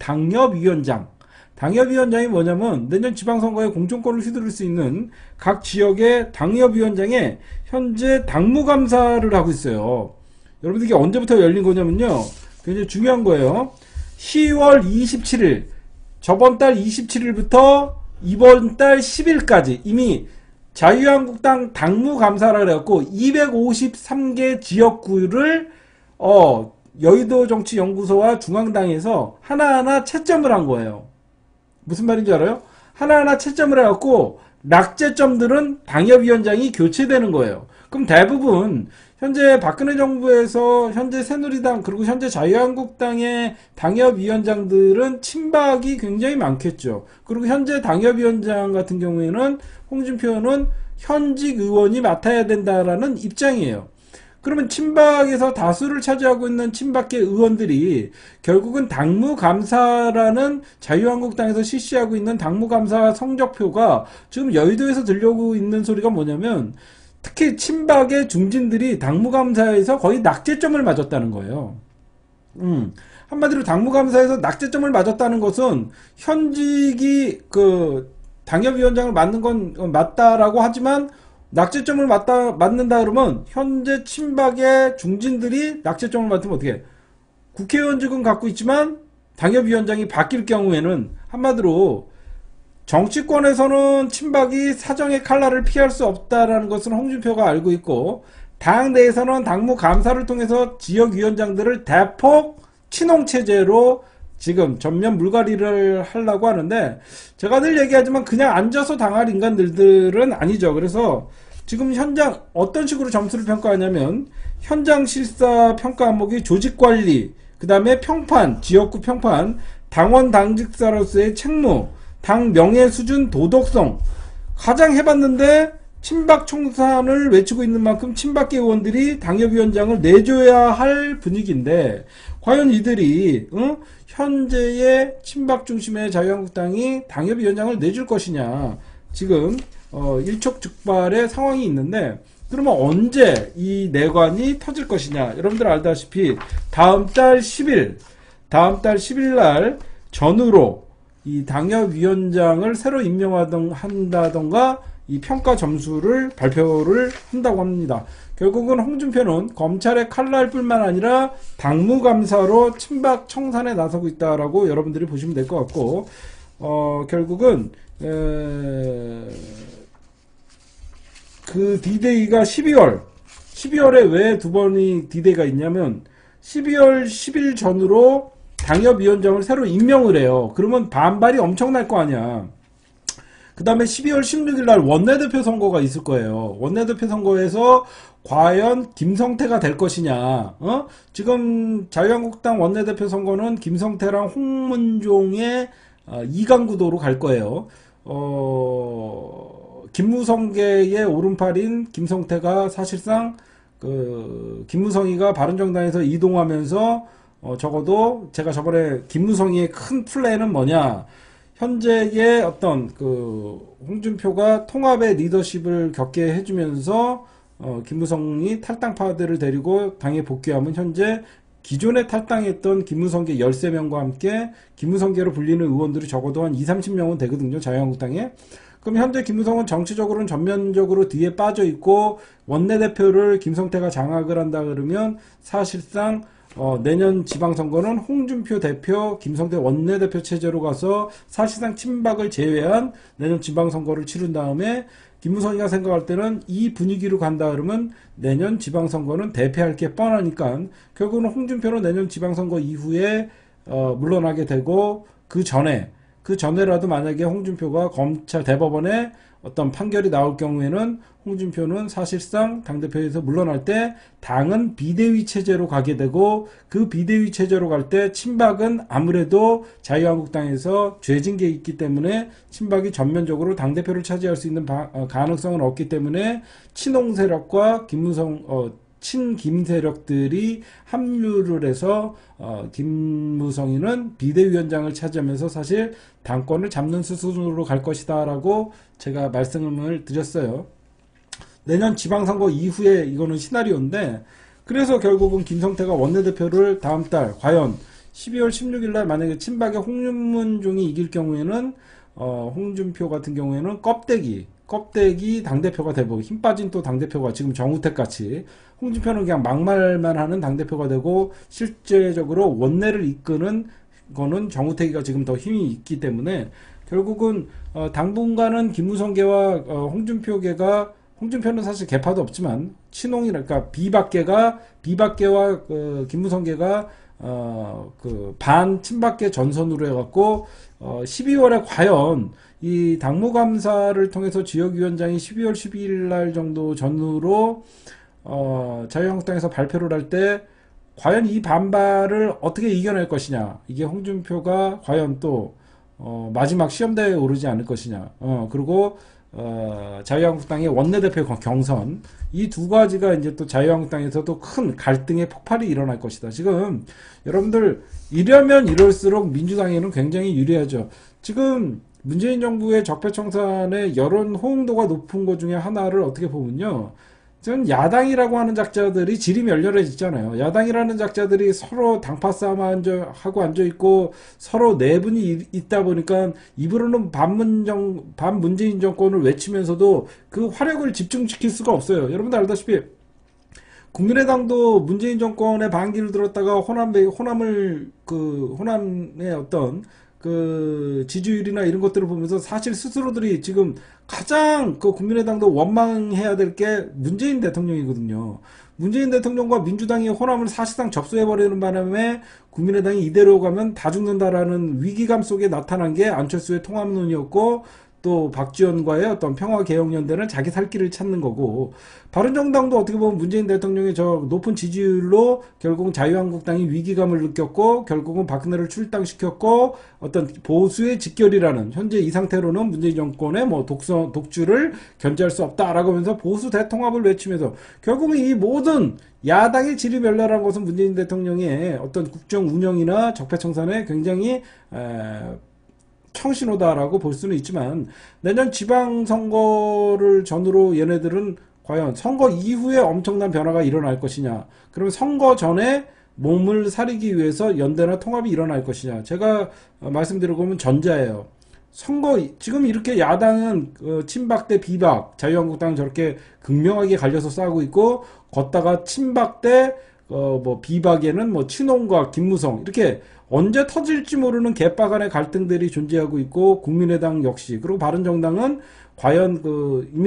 당협위원장이 뭐냐면 내년 지방선거에 공천권을 휘두를 수 있는 각 지역의 당협위원장에 현재 당무감사를 하고 있어요. 여러분들 이게 언제부터 열린 거냐면요, 굉장히 중요한 거예요. 10월 27일, 저번 달 27일부터 이번 달 10일까지 이미 자유한국당 당무감사를 해갖고 253개 지역구를 여의도 정치연구소와 중앙당에서 하나하나 채점을 한 거예요. 무슨 말인지 알아요? 하나하나 채점을 해갖고 낙제점들은 당협위원장이 교체되는 거예요. 그럼 대부분 현재 박근혜 정부에서 현재 새누리당 그리고 현재 자유한국당의 당협위원장들은 친박이 굉장히 많겠죠. 그리고 현재 당협위원장 같은 경우에는 홍준표는 현직 의원이 맡아야 된다라는 입장이에요. 그러면 친박에서 다수를 차지하고 있는 친박계 의원들이 결국은 당무감사라는 자유한국당에서 실시하고 있는 당무감사 성적표가 지금 여의도에서 들려오고 있는 소리가 뭐냐면, 특히 친박의 중진들이 당무감사에서 거의 낙제점을 맞았다는 거예요. 한마디로 당무감사에서 낙제점을 맞았다는 것은 현직이 그 당협위원장을 맡는 건 맞다라고 하지만 낙제점을 맡는다 그러면 현재 친박의 중진들이 낙제점을 맡으면 어떻게 해? 국회의원직은 갖고 있지만 당협위원장이 바뀔 경우에는 한마디로 정치권에서는 친박이 사정의 칼날을 피할 수 없다라는 것은 홍준표가 알고 있고 당 내에서는 당무 감사를 통해서 지역위원장들을 대폭 친홍체제로 지금 전면 물갈이를 하려고 하는데 제가 늘 얘기하지만 그냥 앉아서 당할 인간들은 아니죠. 그래서 지금 현장 어떤 식으로 점수를 평가하냐면 현장 실사 평가 항목이 조직관리, 그 다음에 평판, 지역구 평판, 당원 당직자로서의 책무, 당 명예 수준, 도덕성 가장 해봤는데 친박 청산을 외치고 있는 만큼 친박계 의원들이 당협위원장을 내줘야 할 분위기인데 과연 이들이 현재의 친박 중심의 자유한국당이 당협위원장을 내줄 것이냐 지금 일촉즉발의 상황이 있는데 그러면 언제 이 내관이 터질 것이냐 여러분들 알다시피 다음 달 10일 날 전후로 이 당협위원장을 새로 임명한다던가 이 평가 점수를 발표를 한다고 합니다. 결국은 홍준표는 검찰의 칼날뿐만 아니라 당무감사로 친박 청산에 나서고 있다라고 여러분들이 보시면 될 것 같고 결국은 그 디데이가 12월에 왜 두 번이 디데이가 있냐면 12월 10일 전후로 당협위원장을 새로 임명을 해요. 그러면 반발이 엄청날 거 아니야. 그 다음에 12월 16일 날 원내대표 선거가 있을 거예요. 원내대표 선거에서 과연 김성태가 될 것이냐. 지금 자유한국당 원내대표 선거는 김성태랑 홍문종의 2강 구도로 갈 거예요. 김무성계의 오른팔인 김성태가 사실상 김무성이가 바른정당에서 이동하면서 적어도 제가 저번에 김무성이의 큰 플랜은 뭐냐. 현재의 어떤 홍준표가 통합의 리더십을 겪게 해주면서 김무성이 탈당파들을 데리고 당에 복귀하면 현재 기존에 탈당했던 김무성계 13명과 함께 김무성계로 불리는 의원들이 적어도 한 20-30명은 되거든요. 자유한국당에. 그럼 현재 김무성은 정치적으로는 전면적으로 뒤에 빠져 있고 원내대표를 김성태가 장악을 한다 그러면 사실상 내년 지방선거는 홍준표 대표, 김성태 원내대표 체제로 가서 사실상 친박을 제외한 내년 지방선거를 치른 다음에 김무성이가 생각할 때는 이 분위기로 간다 그러면 내년 지방선거는 대패할 게 뻔하니까 결국은 홍준표는 내년 지방선거 이후에 물러나게 되고 그 전에라도 만약에 홍준표가 검찰 대법원에 어떤 판결이 나올 경우에는 홍준표는 사실상 당대표에서 물러날 때 당은 비대위 체제로 가게 되고 그 비대위 체제로 갈 때 친박은 아무래도 자유한국당에서 죄진 게 있기 때문에 친박이 전면적으로 당대표를 차지할 수 있는 가능성은 없기 때문에 친홍 세력과 친김 세력들이 합류를 해서 김무성이는 비대위원장을 차지하면서 사실 당권을 잡는 수순으로 갈 것이다 라고 제가 말씀을 드렸어요. 내년 지방선거 이후에 이거는 시나리오인데 그래서 결국은 김성태가 원내대표를 다음 달 과연 12월 16일 날 만약에 친박의 홍문종이 이길 경우에는 홍준표 같은 경우에는 껍데기 당대표가 되고 힘 빠진 또 당대표가 지금 정우택 같이 홍준표는 그냥 막말만 하는 당대표가 되고 실제적으로 원내를 이끄는 거는 정우택이가 지금 더 힘이 있기 때문에 결국은 당분간은 김무성계와 홍준표는 사실 개파도 없지만 친홍이랄까 비박계와 김무성계가 반 친박계 전선으로 해갖고 12월에 과연 이 당무감사를 통해서 지역위원장이 12월 12일 날 정도 전후로 자유한국당에서 발표를 할 때 과연 이 반발을 어떻게 이겨낼 것이냐. 이게 홍준표가 과연 또 마지막 시험대에 오르지 않을 것이냐. 그리고 자유한국당의 원내대표 경선 이 두 가지가 이제 또 자유한국당에서도 큰 갈등의 폭발이 일어날 것이다. 지금 여러분들 이러면 이럴수록 민주당에는 굉장히 유리하죠. 지금 문재인 정부의 적폐청산의 여론 호응도가 높은 것 중에 하나를 어떻게 보면요. 전 야당이라고 하는 작자들이 질이 멸렬해지잖아요. 야당이라는 작자들이 서로 당파 싸움 하고 앉아있고 서로 내분이 있다 보니까 입으로는 반문재인 정권을 외치면서도 그 화력을 집중시킬 수가 없어요. 여러분들 알다시피 국민의당도 문재인 정권의 반기를 들었다가 호남의 어떤 그 지지율이나 이런 것들을 보면서 사실 스스로들이 지금 가장 그 국민의당도 원망해야 될 게 문재인 대통령이거든요. 문재인 대통령과 민주당이 호남을 사실상 접수해버리는 바람에 국민의당이 이대로 가면 다 죽는다라는 위기감 속에 나타난 게 안철수의 통합론이었고, 또 박지원과의 어떤 평화개혁연대는 자기 살 길을 찾는 거고, 바른정당도 어떻게 보면 문재인 대통령의 저 높은 지지율로 결국은 자유한국당이 위기감을 느꼈고 결국은 박근혜를 출당시켰고, 어떤 보수의 직결이라는, 현재 이 상태로는 문재인 정권의 뭐 독주를 견제할 수 없다라고 하면서 보수 대통합을 외치면서 결국은 이 모든 야당의 질이 멸렬한 것은 문재인 대통령의 어떤 국정 운영이나 적폐청산에 굉장히 청신호다라고 볼 수는 있지만, 내년 지방선거를 전후로 얘네들은 과연 선거 이후에 엄청난 변화가 일어날 것이냐, 그러면 선거 전에 몸을 사리기 위해서 연대나 통합이 일어날 것이냐. 제가 말씀드려보면 전자예요. 지금 이렇게 야당은 친박 대 비박, 자유한국당은 저렇게 극명하게 갈려서 싸우고 있고, 걷다가 친박 대 비박에는 뭐 친홍과 김무성, 이렇게 언제 터질지 모르는 개빠간의 갈등들이 존재하고 있고, 국민의당 역시, 그리고 바른정당은 과연 이미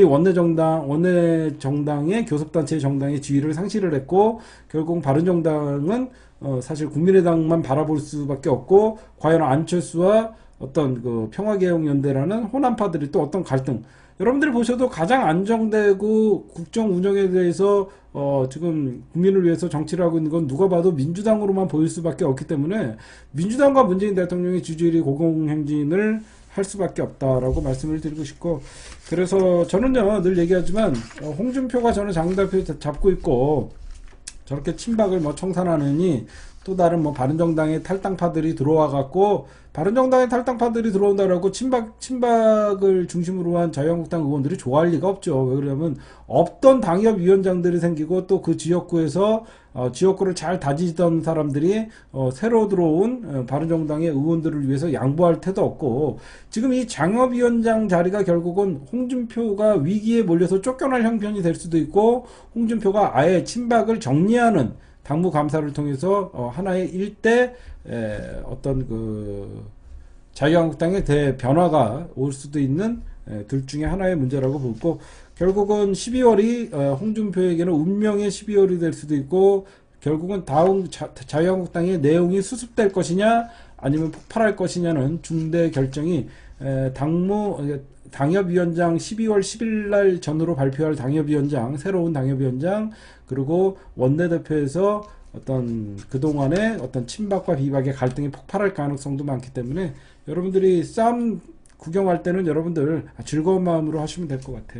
원내정당의 교섭단체 정당의 지위를 상실을 했고, 결국 바른정당은 사실 국민의당만 바라볼 수밖에 없고, 과연 안철수와 어떤 평화개혁연대라는 호남파들이 또 어떤 갈등, 여러분들이 보셔도 가장 안정되고 국정 운영에 대해서 지금 국민을 위해서 정치를 하고 있는 건 누가 봐도 민주당으로만 보일 수밖에 없기 때문에, 민주당과 문재인 대통령의 지지율이 고공행진을 할 수밖에 없다라고 말씀을 드리고 싶고, 그래서 저는요 늘 얘기하지만 홍준표가 저는 장대표 잡고 있고 저렇게 친박을 청산하느니 또 다른 바른정당의 탈당파들이 들어와 갖고, 바른정당의 탈당파들이 들어온다라고 친박을 중심으로 한 자유한국당 의원들이 좋아할 리가 없죠. 왜 그러냐면 없던 당협위원장들이 생기고, 또 그 지역구에서 지역구를 잘 다지던 사람들이 새로 들어온 바른정당의 의원들을 위해서 양보할 태도 없고, 지금 이 장협위원장 자리가 결국은 홍준표가 위기에 몰려서 쫓겨날 형편이 될 수도 있고, 홍준표가 아예 친박을 정리하는 당무 감사를 통해서 하나의 일대 어떤 자유한국당의 대변화가 올 수도 있는 둘 중에 하나의 문제라고 보고, 결국은 12월이 홍준표에게는 운명의 12월이 될 수도 있고, 결국은 다음 자유한국당의 내용이 수습될 것이냐 아니면 폭발할 것이냐는 중대 결정이 당협위원장 12월 10일 날 전후로 발표할 당협위원장, 새로운 당협위원장, 그리고 원내대표에서 어떤 그동안의 어떤 친박과 비박의 갈등이 폭발할 가능성도 많기 때문에, 여러분들이 싸움 구경할 때는 여러분들 즐거운 마음으로 하시면 될 것 같아요.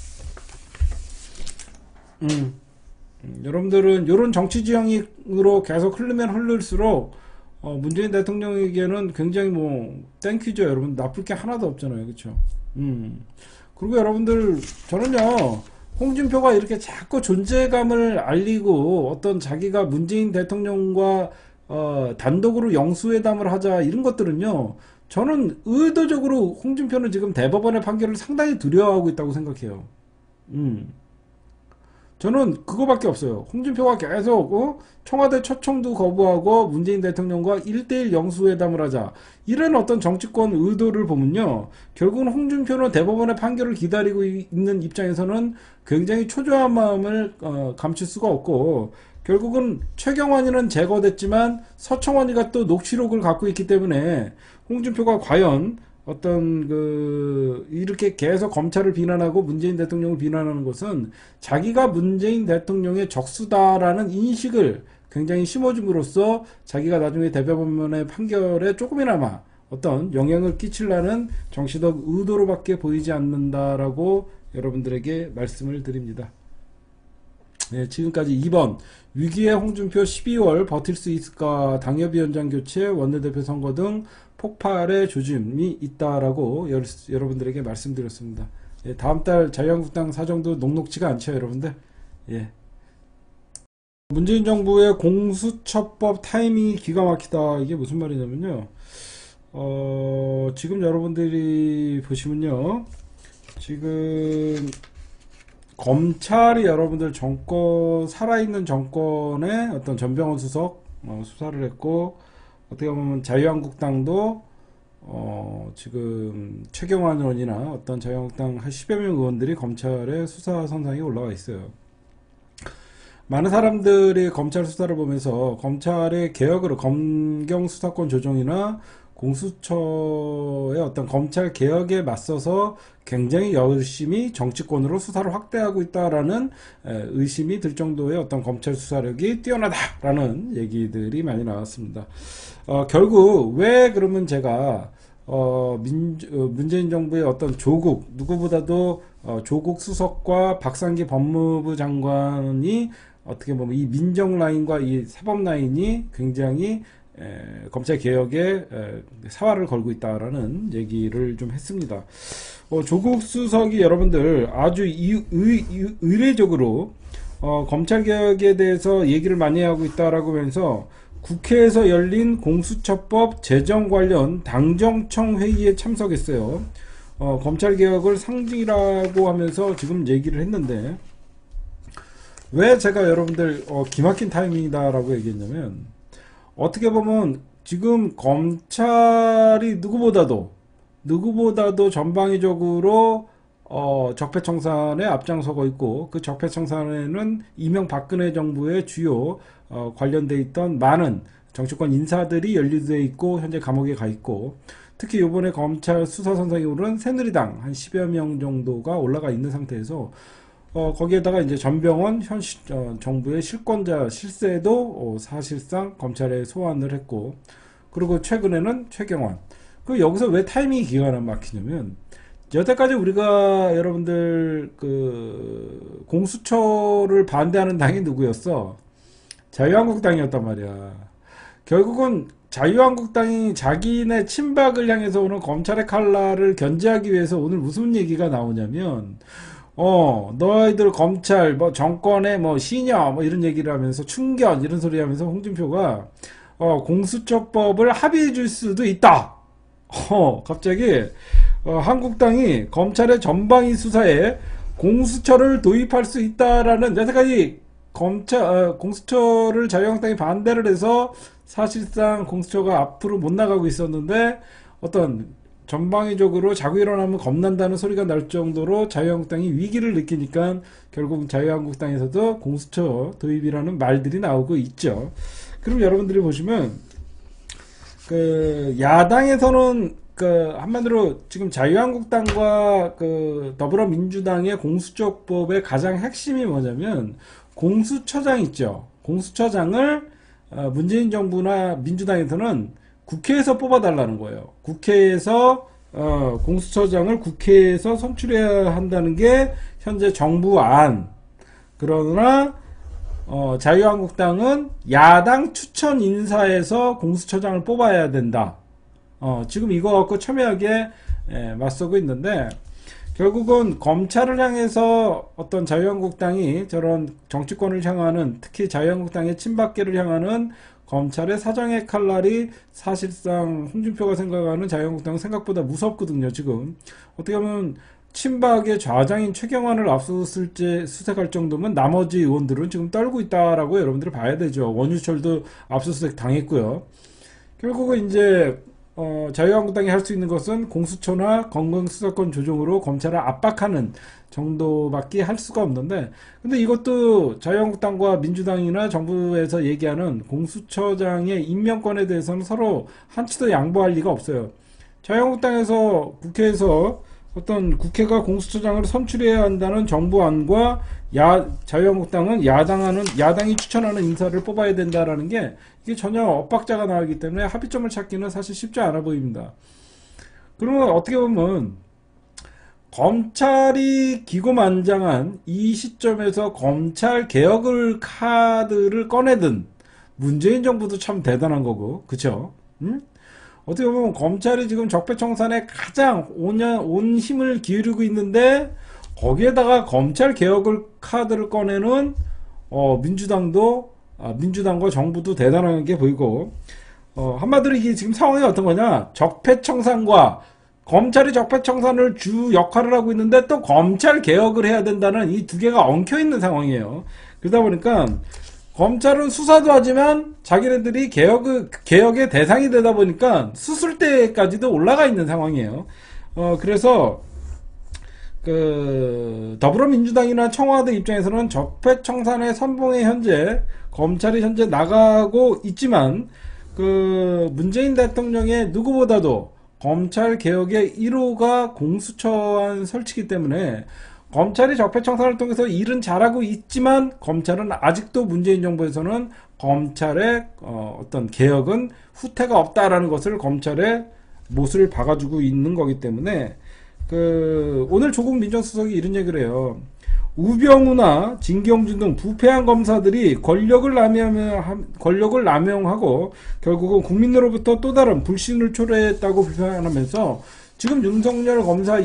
여러분들은 이런 정치 지형으로 계속 흐르면 흐를수록 문재인 대통령에게는 굉장히 땡큐죠. 여러분, 나쁠 게 하나도 없잖아요. 그쵸? 그리고 여러분들, 저는요 홍준표가 이렇게 자꾸 존재감을 알리고 어떤 자기가 문재인 대통령과 단독으로 영수회담을 하자, 이런 것들은요, 저는 의도적으로 홍준표는 지금 대법원의 판결을 상당히 두려워하고 있다고 생각해요. 저는 그거밖에 없어요. 홍준표가 계속 청와대 초청도 거부하고 문재인 대통령과 1대1 영수회담을 하자, 이런 어떤 정치권 의도를 보면요, 결국은 홍준표는 대법원의 판결을 기다리고 있는 입장에서는 굉장히 초조한 마음을 감출 수가 없고, 결국은 최경환이는 제거됐지만 서청원이가 또 녹취록을 갖고 있기 때문에, 홍준표가 과연 어떤 이렇게 계속 검찰을 비난하고 문재인 대통령을 비난하는 것은 자기가 문재인 대통령의 적수다라는 인식을 굉장히 심어줌으로써 자기가 나중에 대법원의 판결에 조금이나마 어떤 영향을 끼치려는 정치적 의도로밖에 보이지 않는다라고 여러분들에게 말씀을 드립니다. 네, 지금까지 2번 위기의 홍준표 12월 버틸 수 있을까, 당협위원장 교체, 원내대표 선거 등 폭발의 조짐이 있다라고 여러분들에게 말씀드렸습니다. 예, 다음 달 자유한국당 사정도 녹록지가 않죠, 여러분들. 예. 문재인 정부의 공수처법 타이밍이 기가 막히다. 이게 무슨 말이냐면요. 지금 여러분들이 보시면요. 지금 검찰이 여러분들 살아있는 정권의 어떤 전병헌 수석 수사를 했고, 어떻게 보면 자유한국당도 지금 최경환 의원이나 어떤 자유한국당 한 10여 명 의원들이 검찰의 수사 선상에 올라와 있어요. 많은 사람들이 검찰 수사를 보면서 검찰의 개혁으로 검경 수사권 조정이나 공수처의 어떤 검찰 개혁에 맞서서 굉장히 열심히 정치권으로 수사를 확대하고 있다라는 의심이 들 정도의 어떤 검찰 수사력이 뛰어나다라는 얘기들이 많이 나왔습니다. 결국 왜 그러면 제가 문재인 정부의 어떤 조국, 누구보다도 조국 수석과 박상기 법무부 장관이 어떻게 보면 이 민정 라인과 이 사법 라인이 굉장히 검찰 개혁에 사활을 걸고 있다라는 얘기를 좀 했습니다. 조국 수석이 여러분들 아주 의례적으로 검찰 개혁에 대해서 얘기를 많이 하고 있다라고 하면서 국회에서 열린 공수처법 제정 관련 당정청 회의에 참석했어요. 검찰 개혁을 상징이라고 하면서 지금 얘기를 했는데, 왜 제가 여러분들 기막힌 타이밍이다라고 얘기했냐면, 어떻게 보면 지금 검찰이 누구보다도 전방위적으로 적폐청산에 앞장서고 있고, 그 적폐청산에는 이명박근혜 정부의 주요 관련돼 있던 많은 정치권 인사들이 연루돼 있고 현재 감옥에 가 있고, 특히 이번에 검찰 수사선상에 오른 새누리당 한 10여 명 정도가 올라가 있는 상태에서 거기에다가 이제 전병헌 현 정부의 실권자 실세도 사실상 검찰에 소환을 했고, 그리고 최근에는 최경환. 그 여기서 왜 타이밍이 기가 막히냐면, 여태까지 우리가 여러분들 그 공수처를 반대하는 당이 누구였어? 자유한국당이었단 말이야. 결국은 자유한국당이 자기네 친박을 향해서 오는 검찰의 칼날을 견제하기 위해서 오늘 무슨 얘기가 나오냐면, 너희들 검찰, 정권의 시녀, 이런 얘기를 하면서 충견, 이런 소리 하면서 홍준표가, 공수처법을 합의해 줄 수도 있다. 갑자기, 한국당이 검찰의 전방위 수사에 공수처를 도입할 수 있다라는, 여태까지 공수처를 자유한국당이 반대를 해서 사실상 공수처가 앞으로 못 나가고 있었는데, 어떤 전방위적으로 자고 일어나면 겁난다는 소리가 날 정도로 자유한국당이 위기를 느끼니까 결국 자유한국당에서도 공수처 도입이라는 말들이 나오고 있죠. 그럼 여러분들이 보시면 그 야당에서는 그 한마디로 지금 자유한국당과 그 더불어민주당의 공수처법의 가장 핵심이 뭐냐면, 공수처장 있죠. 공수처장을 문재인 정부나 민주당에서는 국회에서 뽑아달라는 거예요. 국회에서 공수처장을 국회에서 선출해야 한다는 게 현재 정부 안. 그러나 자유한국당은 야당 추천 인사에서 공수처장을 뽑아야 된다. 지금 이거 갖고 첨예하게 맞서고 있는데, 결국은 검찰을 향해서 어떤 자유한국당이 저런 정치권을 향하는, 특히 자유한국당의 친박계를 향하는 검찰의 사정의 칼날이 사실상 홍준표가 생각하는 자유한국당은 생각보다 무섭거든요. 지금 어떻게 보면 친박의 좌장인 최경환을 압수수색 수색할 정도면 나머지 의원들은 지금 떨고 있다라고 여러분들이 봐야 되죠. 원유철도 압수수색 당했고요. 결국은 이제 자유한국당이 할 수 있는 것은 공수처나 검경수사권 조정으로 검찰을 압박하는 정도밖에 할 수가 없는데, 근데 이것도 자유한국당과 민주당이나 정부에서 얘기하는 공수처장의 임명권에 대해서는 서로 한치도 양보할 리가 없어요. 자유한국당에서 국회에서 어떤 국회가 공수처장을 선출해야 한다는 정부안과 자유한국당은 야당이 추천하는 인사를 뽑아야 된다라는 게, 이게 전혀 엇박자가 나오기 때문에 합의점을 찾기는 사실 쉽지 않아 보입니다. 그러면 어떻게 보면 검찰이 기고만장한 이 시점에서 검찰 개혁을 카드를 꺼내든 문재인 정부도 참 대단한 거고, 그쵸? 어떻게 보면 검찰이 지금 적폐청산에 가장 온 힘을 기울이고 있는데, 거기에다가 검찰 개혁을 카드를 꺼내는 민주당과 정부도 대단한 게 보이고, 한마디로 이게 지금 상황이 어떤 거냐? 적폐청산과 검찰이 적폐청산을 주 역할을 하고 있는데 또 검찰 개혁을 해야 된다는 이 두 개가 엉켜 있는 상황이에요. 그러다 보니까 검찰은 수사도 하지만 자기네들이 개혁의 대상이 되다 보니까 수술대까지도 올라가 있는 상황이에요. 그래서 더불어민주당이나 청와대 입장에서는 적폐청산의 선봉에 검찰이 현재 나가고 있지만, 문재인 대통령의 누구보다도 검찰 개혁의 1호가 공수처안 설치기 때문에 검찰이 적폐청산을 통해서 일은 잘하고 있지만, 검찰은 아직도 문재인 정부에서는 검찰의 어떤 개혁은 후퇴가 없다라는 것을 검찰의 못을 박아주고 있는 거기 때문에, 오늘 조국 민정수석이 이런 얘기를 해요. 우병우나 진경준 등 부패한 검사들이 권력을 남용하고 결국은 국민으로부터 또 다른 불신을 초래했다고 비판하면서, 지금 윤석열 검사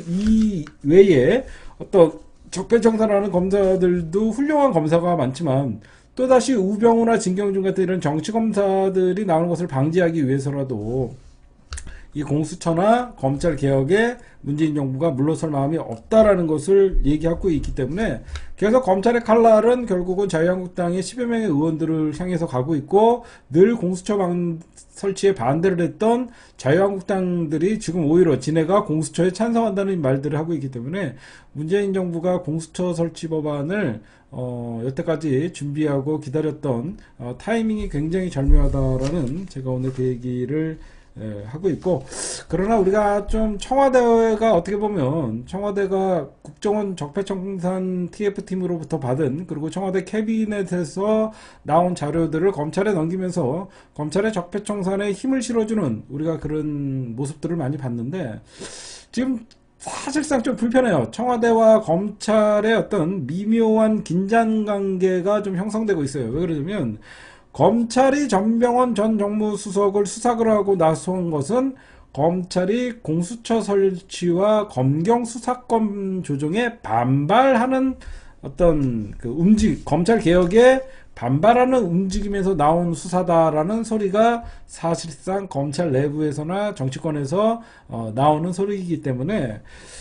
이외에 어떤 적폐청산하는 검사들도 훌륭한 검사가 많지만, 또다시 우병우나 진경준 같은 이런 정치검사들이 나오는 것을 방지하기 위해서라도 이 공수처나 검찰 개혁에 문재인 정부가 물러설 마음이 없다라는 것을 얘기하고 있기 때문에, 그래서 검찰의 칼날은 결국은 자유한국당의 10여 명의 의원들을 향해서 가고 있고, 늘 공수처 설치에 반대를 했던 자유한국당들이 지금 오히려 지네가 공수처에 찬성한다는 말들을 하고 있기 때문에, 문재인 정부가 공수처 설치 법안을 여태까지 준비하고 기다렸던 타이밍이 굉장히 절묘하다라는, 제가 오늘 그 얘기를 하고 있고, 그러나 우리가 좀 청와대가 어떻게 보면 청와대가 국정원 적폐청산 TF팀으로부터 받은, 그리고 청와대 캐비넷에서 나온 자료들을 검찰에 넘기면서 검찰의 적폐청산에 힘을 실어주는 우리가 그런 모습들을 많이 봤는데, 지금 사실상 좀 불편해요. 청와대와 검찰의 어떤 미묘한 긴장관계가 좀 형성되고 있어요. 왜 그러냐면, 검찰이 전병헌 전 정무수석을 수사를 하고 나선 것은 검찰이 공수처 설치와 검경 수사권 조정에 반발하는 어떤 검찰 개혁에 반발하는 움직임에서 나온 수사다라는 소리가 사실상 검찰 내부에서나 정치권에서 나오는 소리이기 때문에,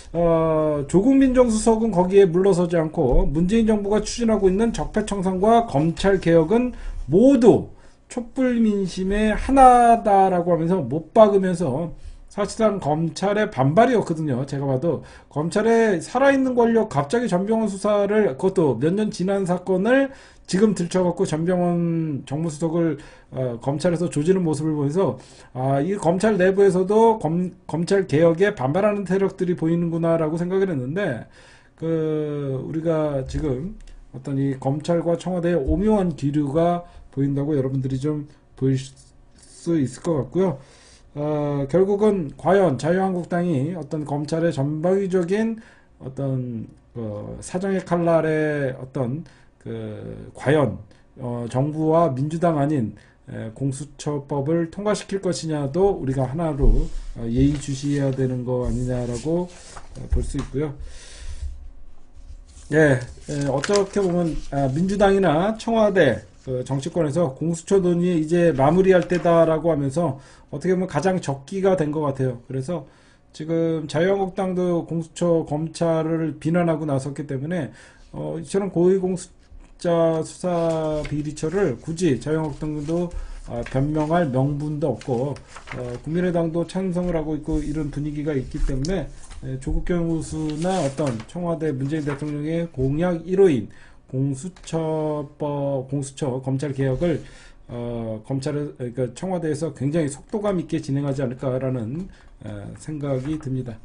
조국 민정수석은 거기에 물러서지 않고 문재인 정부가 추진하고 있는 적폐청산과 검찰 개혁은 모두 촛불 민심의 하나다라고 하면서 못 박으면서, 사실상 검찰의 반발이었거든요. 제가 봐도 검찰의 살아있는 권력, 갑자기 전병헌 수사를, 그것도 몇 년 지난 사건을 지금 들쳐갖고 전병헌 정무수석을 검찰에서 조지는 모습을 보면서, 이 검찰 내부에서도 검찰 개혁에 반발하는 세력들이 보이는구나라고 생각을 했는데, 우리가 지금 어떤 이 검찰과 청와대의 오묘한 기류가 보인다고 여러분들이 좀 보일 수 있을 것 같고요. 결국은 과연 자유한국당이 어떤 검찰의 전방위적인 어떤 사정의 칼날의 어떤 과연 정부와 민주당 아닌 공수처법을 통과시킬 것이냐도 우리가 하나로 예의주시해야 되는 거 아니냐라고 볼 수 있고요. 어떻게 보면 민주당이나 청와대 정치권에서 공수처 논의 이제 마무리할 때다라고 하면서 어떻게 보면 가장 적기가 된 것 같아요. 그래서 지금 자유한국당도 공수처 검찰을 비난하고 나섰기 때문에 이처럼 고위공직자 수사 비리처를 굳이 자유한국당도 변명할 명분도 없고, 국민의당도 찬성을 하고 있고 이런 분위기가 있기 때문에, 조국 경우수나 어떤 청와대 문재인 대통령의 공약 1호인 공수처 검찰 개혁을 그러니까 청와대에서 굉장히 속도감 있게 진행하지 않을까라는 생각이 듭니다.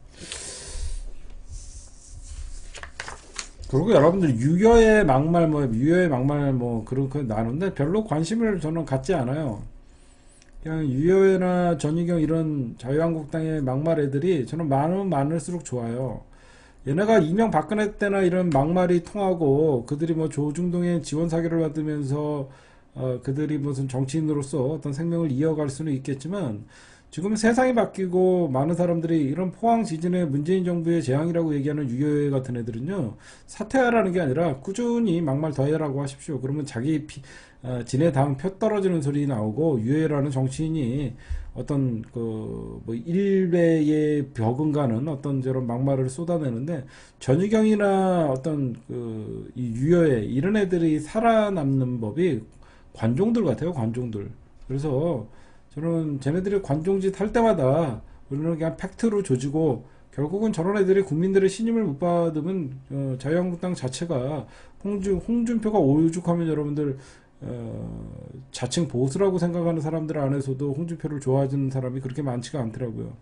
그리고 여러분들 유여의 막말 그런 거 나누는데 별로 관심을 저는 갖지 않아요. 그냥 유여회나 전희경 이런 자유한국당의 막말 애들이 저는 많으면 많을수록 좋아요. 얘네가 이명박근혜 때나 이런 막말이 통하고, 그들이 뭐 조중동의 지원 사기를 받으면서 그들이 무슨 정치인으로서 어떤 생명을 이어갈 수는 있겠지만, 지금 세상이 바뀌고 많은 사람들이 이런 포항 지진의 문재인 정부의 재앙이라고 얘기하는 유효회 같은 애들은요, 사퇴하라는 게 아니라 꾸준히 막말 더 해라고 하십시오. 그러면 자기 진의 당 표 떨어지는 소리 나오고, 유효회라는 정치인이 어떤 뭐 일베의 벽은가는 어떤 저런 막말을 쏟아내는데, 전유경이나 어떤 이 유효회 이런 애들이 살아남는 법이 관종들 같아요, 관종들. 그래서 저는 쟤네들이 관종짓 할 때마다 우리는 그냥 팩트로 조지고, 결국은 저런 애들이 국민들의 신임을 못 받으면 자유한국당 자체가 홍준표가 오죽하면 여러분들 자칭 보수라고 생각하는 사람들 안에서도 홍준표를 좋아하는 사람이 그렇게 많지가 않더라고요.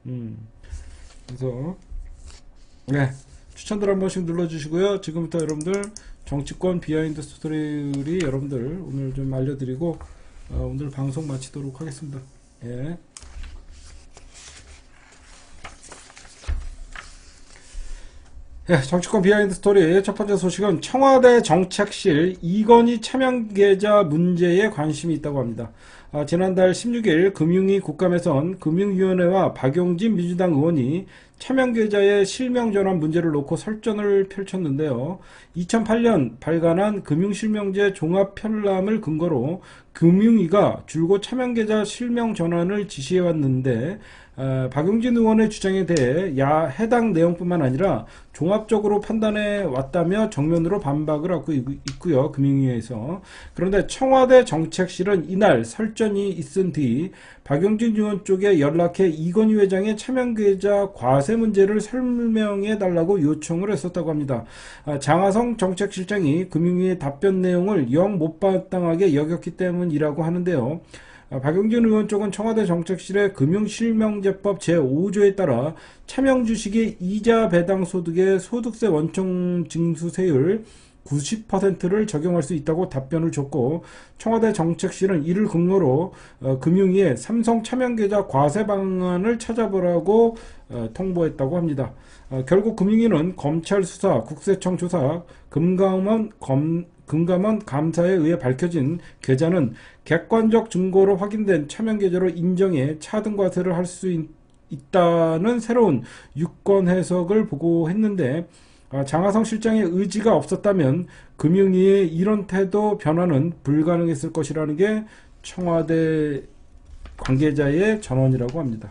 그래서 네, 추천들 한 번씩 눌러주시고요. 지금부터 여러분들 정치권 비하인드 스토리를 여러분들 오늘 좀 알려드리고 오늘 방송 마치도록 하겠습니다. 예. 예, 정치권 비하인드 스토리 첫 번째 소식은 청와대 정책실 이건희 차명계좌 문제에 관심이 있다고 합니다. 지난달 16일 금융위 국감에선 금융위원회와 박용진 민주당 의원이 차명계좌의 실명 전환 문제를 놓고 설전을 펼쳤는데요. 2008년 발간한 금융실명제 종합편람을 근거로 금융위가 줄곧 차명계좌 실명 전환을 지시해왔는데, 박용진 의원의 주장에 대해 해당 내용뿐만 아니라 종합적으로 판단해 왔다며 정면으로 반박을 하고 있고요, 금융위에서. 그런데 청와대 정책실은 이날 설전이 있은 뒤 박용진 의원 쪽에 연락해 이건희 회장의 차명계좌 과세 문제를 설명해 달라고 요청을 했었다고 합니다. 장하성 정책실장이 금융위의 답변 내용을 영 못마땅하게 여겼기 때문이라고 하는데요. 박용진 의원 쪽은 청와대 정책실의 금융실명제법 제5조에 따라 차명주식의 이자 배당 소득의 소득세 원청 징수세율 90%를 적용할 수 있다고 답변을 줬고, 청와대 정책실은 이를 근거로 금융위에 삼성 차명계좌 과세 방안을 찾아보라고 통보했다고 합니다. 결국 금융위는 검찰 수사, 국세청 조사, 금감원 감사에 의해 밝혀진 계좌는 객관적 증거로 확인된 차명계좌로 인정해 차등과세를 할 수 있다는 새로운 유권 해석을 보고했는데, 장하성 실장의 의지가 없었다면 금융위의 이런 태도 변화는 불가능했을 것이라는 게 청와대 관계자의 전언이라고 합니다.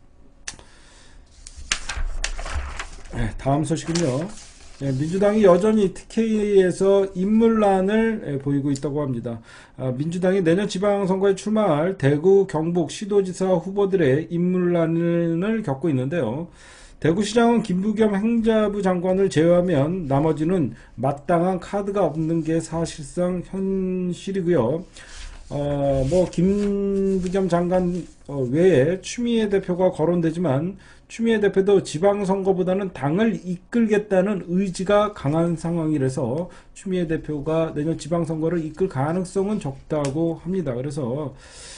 네, 다음 소식은요. 민주당이 여전히 TK에서 인물난을 보이고 있다고 합니다. 민주당이 내년 지방선거에 출마할 대구, 경북 시도지사 후보들의 인물난을 겪고 있는데요. 대구시장은 김부겸 행자부 장관을 제외하면 나머지는 마땅한 카드가 없는 게 사실상 현실이고요. 김부겸 장관 외에 추미애 대표가 거론되지만, 추미애 대표도 지방선거보다는 당을 이끌겠다는 의지가 강한 상황이라서 추미애 대표가 내년 지방선거를 이끌 가능성은 적다고 합니다. 그래서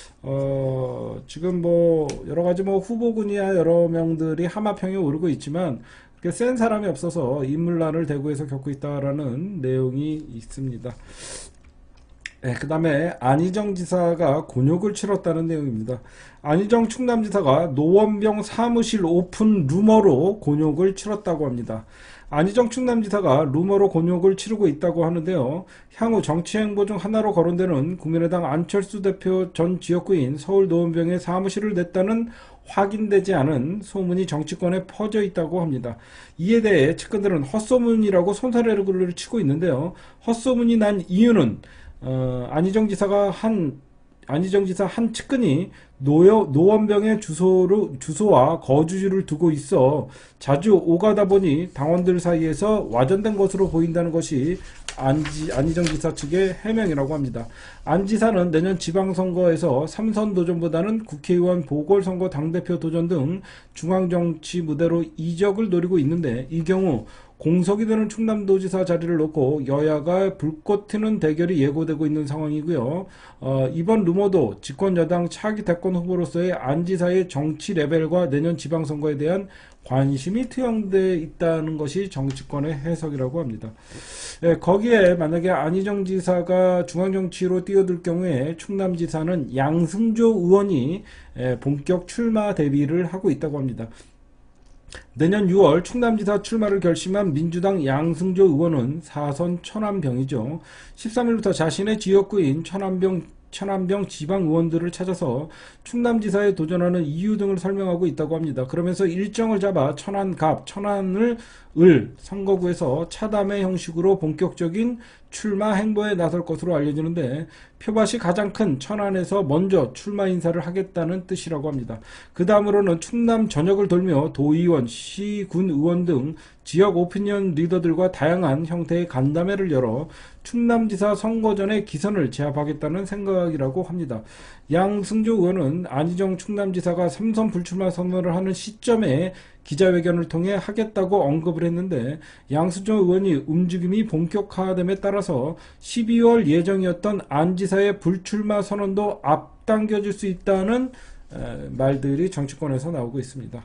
지금 여러가지 후보군이야 여러 명들이 하마평에 오르고 있지만 그렇게 센 사람이 없어서 인물난을 대구에서 겪고 있다라는 내용이 있습니다. 네, 그 다음에 안희정 지사가 곤욕을 치렀다는 내용입니다. 안희정 충남지사가 노원병 사무실 오픈 루머로 곤욕을 치렀다고 합니다. 안희정 충남지사가 루머로 곤욕을 치르고 있다고 하는데요. 향후 정치행보 중 하나로 거론되는 국민의당 안철수 대표 전 지역구인 서울 노원병에 사무실을 냈다는 확인되지 않은 소문이 정치권에 퍼져 있다고 합니다. 이에 대해 측근들은 헛소문이라고 손사래를 치고 있는데요. 헛소문이 난 이유는 안희정 지사 한 측근이 노원병의 주소와 거주지를 두고 있어 자주 오가다 보니 당원들 사이에서 와전된 것으로 보인다는 것이 안희정 지사 측의 해명이라고 합니다. 안 지사는 내년 지방선거에서 삼선 도전보다는 국회의원 보궐선거 당대표 도전 등 중앙정치 무대로 이적을 노리고 있는데, 이 경우 공석이 되는 충남도지사 자리를 놓고 여야가 불꽃 튀는 대결이 예고되고 있는 상황이고요. 이번 루머도 집권여당 차기 대권 후보로서의 안 지사의 정치 레벨과 내년 지방선거에 대한 관심이 투영돼 있다는 것이 정치권의 해석이라고 합니다. 거기에 만약에 안희정 지사가 중앙정치로 뛰어들 경우에 충남지사는 양승조 의원이 본격 출마 대비를 하고 있다고 합니다. 내년 6월 충남지사 출마를 결심한 민주당 양승조 의원은 4선 천안병이죠. 13일부터 자신의 지역구인 천안병 지방 의원들을 찾아서 충남지사에 도전하는 이유 등을 설명하고 있다고 합니다. 그러면서 일정을 잡아 천안갑, 천안을 선거구에서 차담회 형식으로 본격적인 출마 행보에 나설 것으로 알려지는데 표밭이 가장 큰 천안에서 먼저 출마 인사를 하겠다는 뜻이라고 합니다. 그 다음으로는 충남 전역을 돌며 도의원, 시군 의원 등 지역 오피니언 리더들과 다양한 형태의 간담회를 열어 충남지사 선거 전에 기선을 제압하겠다는 생각이라고 합니다. 양승조 의원은 안희정 충남지사가 3선 불출마 선언을 하는 시점에 기자회견을 통해 하겠다고 언급을 했는데 양승조 의원이 움직임이 본격화됨에 따라서 12월 예정이었던 안 지사의 불출마 선언도 앞당겨질 수 있다는 말들이 정치권에서 나오고 있습니다.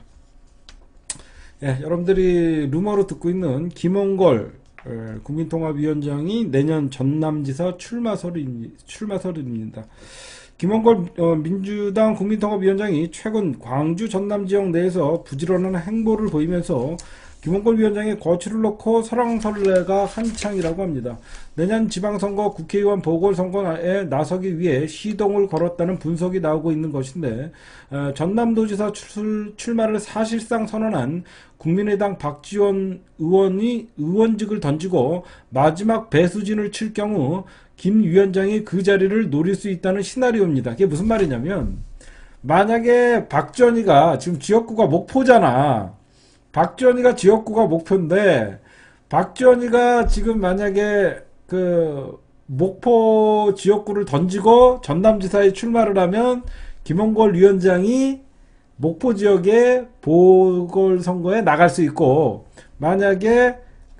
여러분들이 루머로 듣고 있는 김홍걸 국민통합위원장이 내년 전남지사 출마설입니다. 김홍걸 민주당 국민통합위원장이 최근 광주 전남지역 내에서 부지런한 행보를 보이면서 김홍걸 위원장의 거취를 놓고 설왕설래가 한창이라고 합니다. 내년 지방선거 국회의원 보궐선거에 나서기 위해 시동을 걸었다는 분석이 나오고 있는 것인데 전남도지사 출마를 사실상 선언한 국민의당 박지원 의원이 의원직을 던지고 마지막 배수진을 칠 경우 김 위원장이 그 자리를 노릴 수 있다는 시나리오입니다. 그게 무슨 말이냐면 만약에 박지원이가 지금 지역구가 목포잖아. 박지원이가 지역구가 목포인데 박지원이가 지금 만약에 그 목포 지역구를 던지고 전남지사에 출마를 하면 김홍걸 위원장이 목포 지역의 보궐선거에 나갈 수 있고 만약에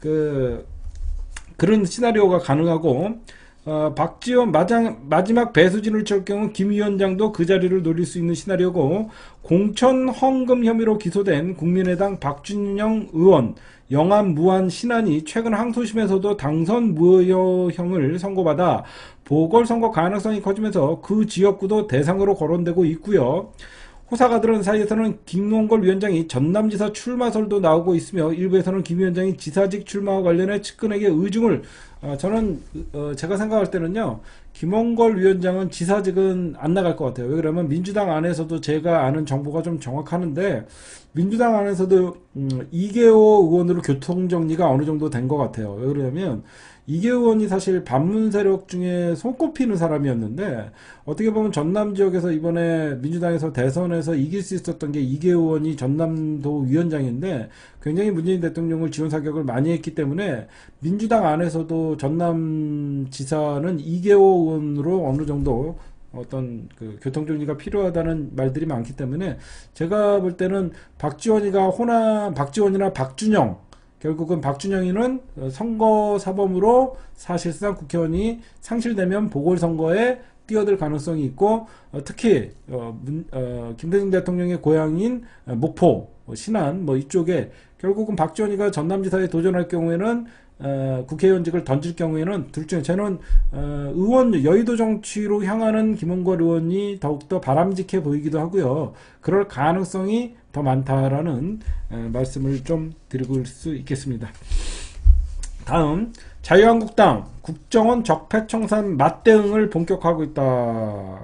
그런 시나리오가 가능하고 박지원 마지막 배수진을 칠 경우 김 위원장도 그 자리를 노릴 수 있는 시나리오고 공천 헌금 혐의로 기소된 국민의당 박준영 의원 영암 무한 신안이 최근 항소심에서도 당선 무효형을 선고받아 보궐선거 가능성이 커지면서 그 지역구도 대상으로 거론되고 있고요. 호사가들은 사이에서는 김홍걸 위원장이 전남지사 출마설도 나오고 있으며 일부에서는 김 위원장이 지사직 출마와 관련해 측근에게 의중을 저는 제가 생각할 때는요 김홍걸 위원장은 지사직은 안 나갈 것 같아요. 왜 그러면 민주당 안에서도 제가 아는 정보가 좀 정확하는데 민주당 안에서도 이계호 의원으로 교통정리가 어느 정도 된 것 같아요. 왜 그러냐면 이계호 의원이 사실 반문 세력 중에 손꼽히는 사람이었는데 어떻게 보면 전남 지역에서 이번에 민주당에서 대선에서 이길 수 있었던 게 이계호 의원이 전남도 위원장인데 굉장히 문재인 대통령을 지원 사격을 많이 했기 때문에 민주당 안에서도 전남지사는 이계호 의원으로 어느 정도 어떤 그 교통정리가 필요하다는 말들이 많기 때문에 제가 볼 때는 박지원이나 박준영 결국은 박준영이는 선거사범으로 사실상 국회의원이 상실되면 보궐선거에 뛰어들 가능성이 있고 특히 김대중 대통령의 고향인 목포, 신안 이쪽에 결국은 박지원이가 전남지사에 도전할 경우에는 국회의원직을 던질 경우에는 둘 중에 저는 의원 여의도 정치로 향하는 김홍걸 의원이 더욱더 바람직해 보이기도 하고요. 그럴 가능성이 더 많다라는 말씀을 좀 드릴 수 있겠습니다. 다음 자유한국당 국정원 적폐청산 맞대응을 본격화하고 있다.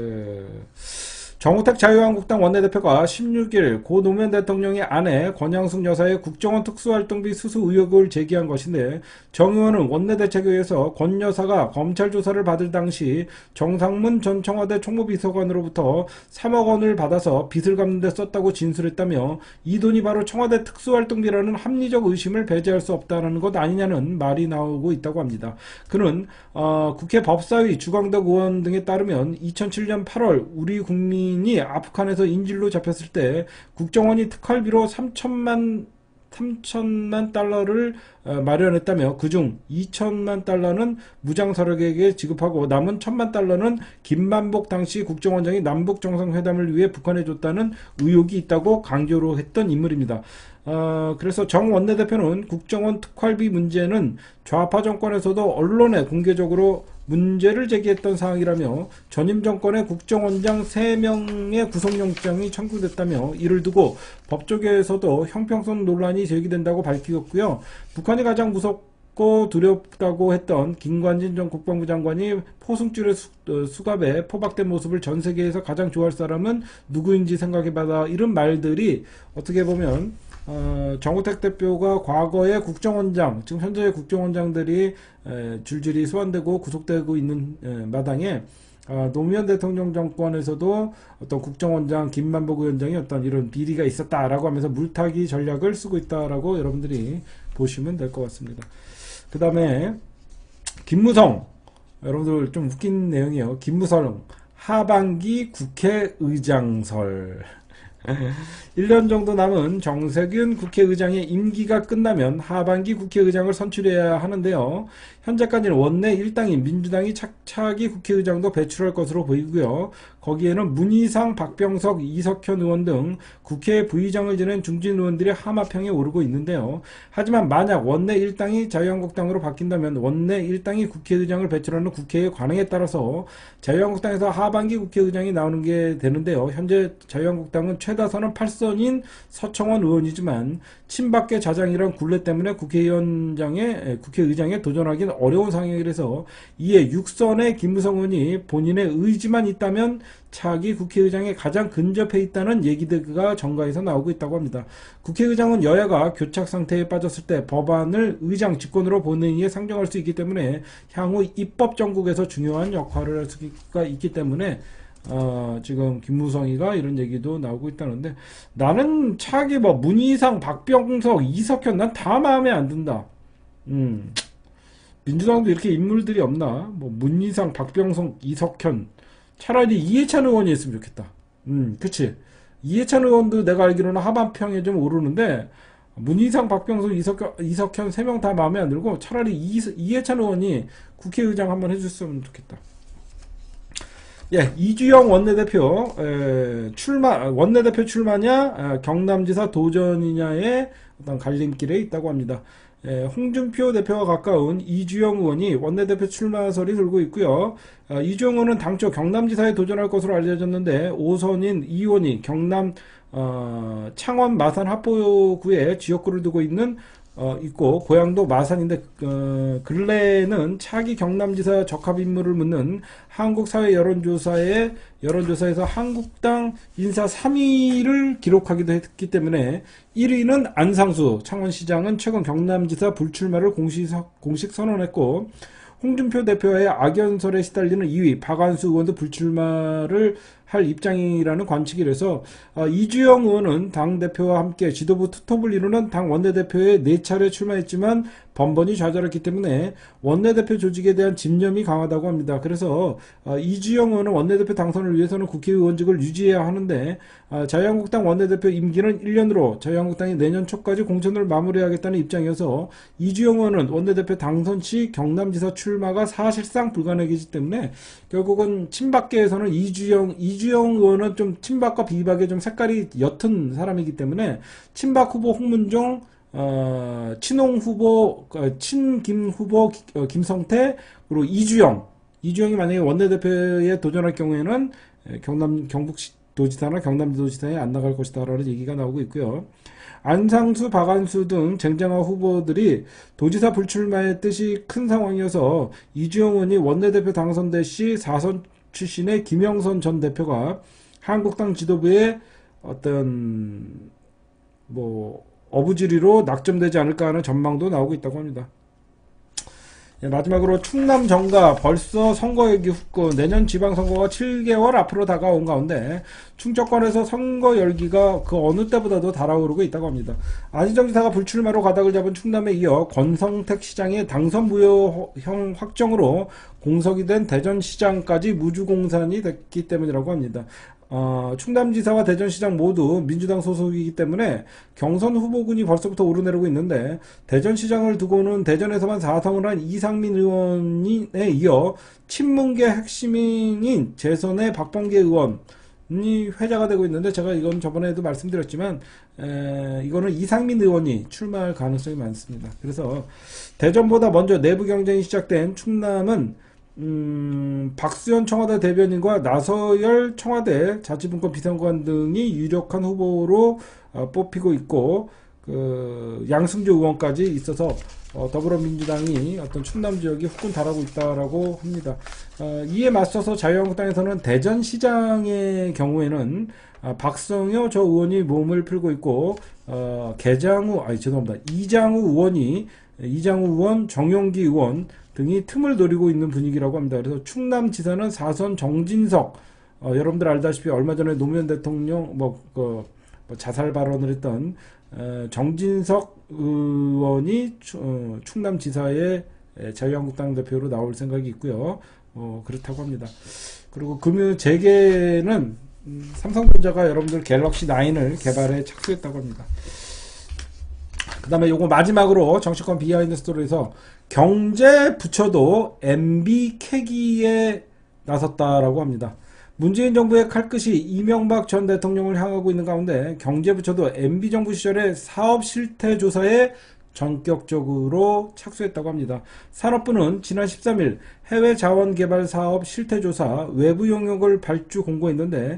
정우택 자유한국당 원내대표가 16일 고 노무현 대통령의 아내 권양숙 여사의 국정원 특수활동비 수수 의혹을 제기한 것인데 정 의원은 원내대책회의에서 권 여사가 검찰 조사를 받을 당시 정상문 전 청와대 총무비서관으로부터 3억 원을 받아서 빚을 갚는 데 썼다고 진술했다며 이 돈이 바로 청와대 특수활동비라는 합리적 의심을 배제할 수 없다는 것 아니냐는 말이 나오고 있다고 합니다. 그는 국회 법사위 주광덕 의원 등에 따르면 2007년 8월 우리 국민이 아프간에서 인질로 잡혔을 때 국정원이 특활비로 3천만 3천만 달러를 마련했다며 그중 2천만 달러는 무장서력에게 지급하고 남은 1천만 달러는 김만복 당시 국정원장이 남북정상회담을 위해 북한에 줬다는 의혹이 있다고 강조를 했던 인물입니다. 그래서 정 원내대표는 국정원 특활비 문제는 좌파 정권에서도 언론에 공개적으로 문제를 제기했던 사항이라며 전임 정권의 국정원장 3명의 구속영장이 청구됐다며 이를 두고 법조계에서도 형평성 논란이 제기된다고 밝혔고요. 북한이 가장 무섭고 두렵다고 했던 김관진 전 국방부 장관이 포승줄의 수갑에 포박된 모습을 전 세계에서 가장 좋아할 사람은 누구인지 생각해봐라, 이런 말들이 어떻게 보면 정우택 대표가 과거의 국정원장, 지금 현재의 국정원장들이 줄줄이 소환되고 구속되고 있는 마당에 노무현 대통령 정권에서도 어떤 국정원장 김만복 위원장이 어떤 이런 비리가 있었다라고 하면서 물타기 전략을 쓰고 있다라고 여러분들이 보시면 될 것 같습니다. 그 다음에 김무성, 여러분들 좀 웃긴 내용이에요. 김무성 하반기 국회의장설. 1년 정도 남은 정세균 국회의장의 임기가 끝나면 하반기 국회의장을 선출해야 하는데요. 현재까지는 원내 일당인 민주당이 차기 국회의장도 배출할 것으로 보이고요. 거기에는 문희상, 박병석, 이석현 의원 등 국회 부의장을 지낸 중진 의원들이 하마평에 오르고 있는데요. 하지만 만약 원내 일당이 자유한국당으로 바뀐다면 원내 일당이 국회의장을 배출하는 국회의 관행에 따라서 자유한국당에서 하반기 국회의장이 나오는 게 되는데요. 현재 자유한국당은 최다선은 8선인 서청원 의원이지만 친박계 자장이란 굴레 때문에 국회의장에 도전하기는 어려운 상황이라서 이에 6선의 김무성 의원이 본인의 의지만 있다면 차기 국회의장에 가장 근접해 있다는 얘기가 정가에서 나오고 있다고 합니다. 국회의장은 여야가 교착 상태에 빠졌을 때 법안을 의장 직권으로 본회의에 상정할 수 있기 때문에 향후 입법 정국에서 중요한 역할을 할 수가 있기 때문에 지금 김무성이가 이런 얘기도 나오고 있다는데, 나는 차기 문희상, 박병석, 이석현 난 다 마음에 안 든다. 민주당도 이렇게 인물들이 없나? 문희상, 박병석, 이석현, 차라리 이해찬 의원이 했으면 좋겠다. 그치. 이해찬 의원도 내가 알기로는 하반평에 좀 오르는데, 문희상, 박병석, 이석현 3명 다 마음에 안 들고 차라리 이해찬 의원이 국회의장 한번 해줬으면 좋겠다. 예, 이주영 원내대표 원내대표 출마냐, 경남지사 도전이냐의 어떤 갈림길에 있다고 합니다. 홍준표 대표와 가까운 이주영 의원이 원내대표 출마설이 돌고 있고요. 이주영 의원은 당초 경남지사에 도전할 것으로 알려졌는데 5선인 이 의원이 경남 창원 마산 합포구에 지역구를 두고 있고 고향도 마산인데 근래에는 차기 경남지사 적합 인물을 묻는 한국사회 여론조사에서 한국당 인사 3위를 기록하기도 했기 때문에 1위는 안상수 창원시장은 최근 경남지사 불출마를 공식 선언했고, 홍준표 대표의 악연설에 시달리는 2위 박안수 의원도 불출마를 할 입장이라는 관측이라서 이주영 의원은 당대표와 함께 지도부 투톱을 이루는 당 원내대표에 4차례 출마했지만 번번이 좌절했기 때문에 원내대표 조직에 대한 집념이 강하다고 합니다. 그래서 이주영 의원은 원내대표 당선을 위해서는 국회의원직을 유지해야 하는데 자유한국당 원내대표 임기는 1년으로 자유한국당이 내년 초까지 공천을 마무리하겠다는 입장이어서 이주영 의원은 원내대표 당선 시 경남지사 출마가 사실상 불가능이기 때문에 결국은 친박계에서는 이주영 의원은 좀 친박과 비박에 좀 색깔이 옅은 사람이기 때문에 친박 후보 홍문종, 친홍 후보, 친김 후보 김성태, 그리고 이주영이 만약에 원내대표에 도전할 경우에는 경북도지사나 경남도지사에 안 나갈 것이다라는 얘기가 나오고 있고요. 안상수, 박안수 등 쟁쟁한 후보들이 도지사 불출마의 뜻이 큰 상황이어서 이주영 의원이 원내대표 당선될 시 4선 출신의 김영선 전 대표가 한국당 지도부에 어떤 어부지리로 낙점되지 않을까 하는 전망도 나오고 있다고 합니다. 마지막으로 충남 정가 벌써 선거열기 후끈, 내년 지방선거가 7개월 앞으로 다가온 가운데 충청권에서 선거 열기가 그 어느 때보다도 달아오르고 있다고 합니다. 안희정 지사가 불출마로 가닥을 잡은 충남에 이어 권성택 시장의 당선 무효형 확정으로 공석이 된 대전시장까지 무주공산이 됐기 때문이라고 합니다. 충남지사와 대전시장 모두 민주당 소속이기 때문에 경선 후보군이 벌써부터 오르내리고 있는데, 대전시장을 두고는 대전에서만 4성을 한 이상민 의원에 이어 친문계 핵심인 재선의 박범계 의원이 회자가 되고 있는데, 제가 이건 저번에도 말씀드렸지만 이거는 이상민 의원이 출마할 가능성이 많습니다. 그래서 대전보다 먼저 내부 경쟁이 시작된 충남은 박수현 청와대 대변인과 나서열 청와대 자치분권 비서관 등이 유력한 후보로 뽑히고 있고, 양승조 의원까지 있어서 더불어민주당이 어떤 충남 지역이 후끈 달하고 있다라고 합니다. 이에 맞서서 자유한국당에서는 대전시장의 경우에는 박성효 저 의원이 몸을 풀고 있고, 이장우 의원, 정용기 의원 등이 틈을 노리고 있는 분위기라고 합니다. 그래서 충남지사는 4선 정진석, 여러분들 알다시피 얼마 전에 노무현 대통령 자살 발언을 했던 정진석 의원이 충남지사의 자유한국당 대표로 나올 생각이 있고요. 그렇다고 합니다. 그리고 금융 재계는 삼성전자가 여러분들 갤럭시 9을 개발에 착수했다고 합니다. 그 다음에 요거 마지막으로 정치권 비하인드 스토리에서 경제 부처도 MB 캐기에 나섰다라고 합니다. 문재인 정부의 칼끝이 이명박 전 대통령을 향하고 있는 가운데 경제부처도 MB 정부 시절의 사업 실태 조사에 전격적으로 착수했다고 합니다. 산업부는 지난 13일 해외 자원개발 사업 실태조사 외부 용역을 발주 공고했는데,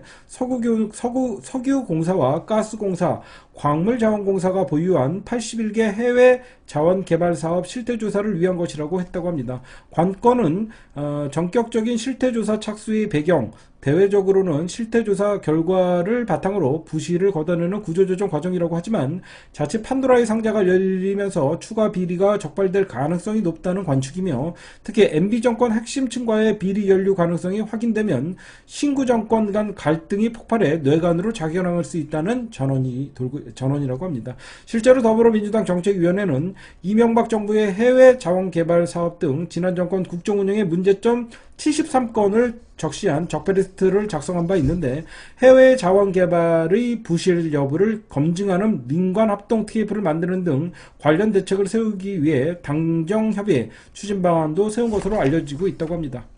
석유공사와 가스공사, 광물자원공사가 보유한 81개 해외 자원개발 사업 실태조사를 위한 것이라고 했다고 합니다. 관건은 전격적인 실태조사 착수의 배경, 대외적으로는 실태조사 결과를 바탕으로 부실을 걷어내는 구조조정 과정이라고 하지만, 자칫 판도라의 상자가 열리면서 추가 비리가 적발될 가능성이 높다는 관측이며, 특히 MB 정권 핵심층과의 비리 연루 가능성이 확인되면 신구 정권 간 갈등이 폭발해 뇌관으로 작용할 수 있다는 전언이라고 합니다. 실제로 더불어민주당 정책위원회는 이명박 정부의 해외 자원개발 사업 등 지난 정권 국정운영의 문제점 73건을 적시한 적폐리스트를 작성한 바 있는데, 해외 자원개발의 부실 여부를 검증하는 민관합동 TF를 만드는 등 관련 대책을 세우기 위해 당정협의회 추진 방안도 세운 것으로 알려지고 있다고 합니다.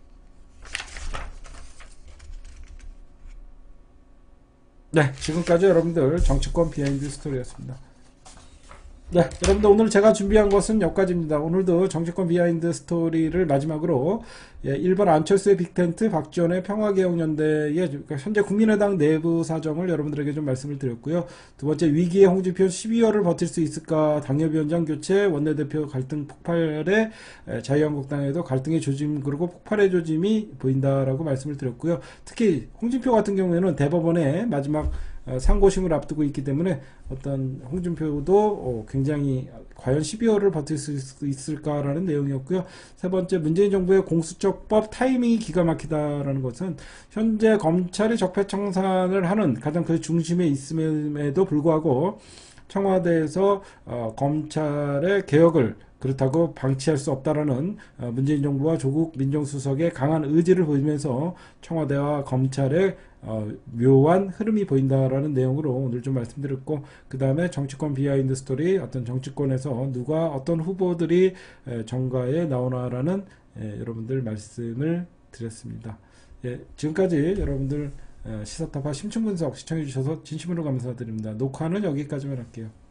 네, 지금까지 여러분들 정치권 비하인드 스토리였습니다. 네, 여러분들 오늘 제가 준비한 것은 여기까지입니다. 오늘도 정치권 비하인드 스토리를 마지막으로 1번 안철수의 빅텐트, 박지원의 평화개혁연대의 현재 국민의당 내부 사정을 여러분들에게 좀 말씀을 드렸고요. 두 번째, 위기의 홍준표 12월을 버틸 수 있을까, 당협위원장 교체, 원내대표 갈등 폭발에 자유한국당에도 갈등의 조짐 그리고 폭발의 조짐이 보인다라고 말씀을 드렸고요. 특히 홍준표 같은 경우에는 대법원의 마지막 상고심을 앞두고 있기 때문에 어떤 홍준표도 굉장히 과연 12월을 버틸 수 있을까라는 내용이었고요. 세 번째, 문재인 정부의 공수처법 타이밍이 기가 막히다라는 것은 현재 검찰이 적폐청산을 하는 가장 그 중심에 있음에도 불구하고 청와대에서 검찰의 개혁을 그렇다고 방치할 수 없다라는 문재인 정부와 조국 민정수석의 강한 의지를 보이면서 청와대와 검찰의 묘한 흐름이 보인다라는 내용으로 오늘 좀 말씀드렸고, 그 다음에 정치권 비하인드 스토리, 어떤 정치권에서 누가 어떤 후보들이 정가에 나오나라는 여러분들 말씀을 드렸습니다. 지금까지 여러분들 시사타파 심층분석 시청해주셔서 진심으로 감사드립니다. 녹화는 여기까지만 할게요.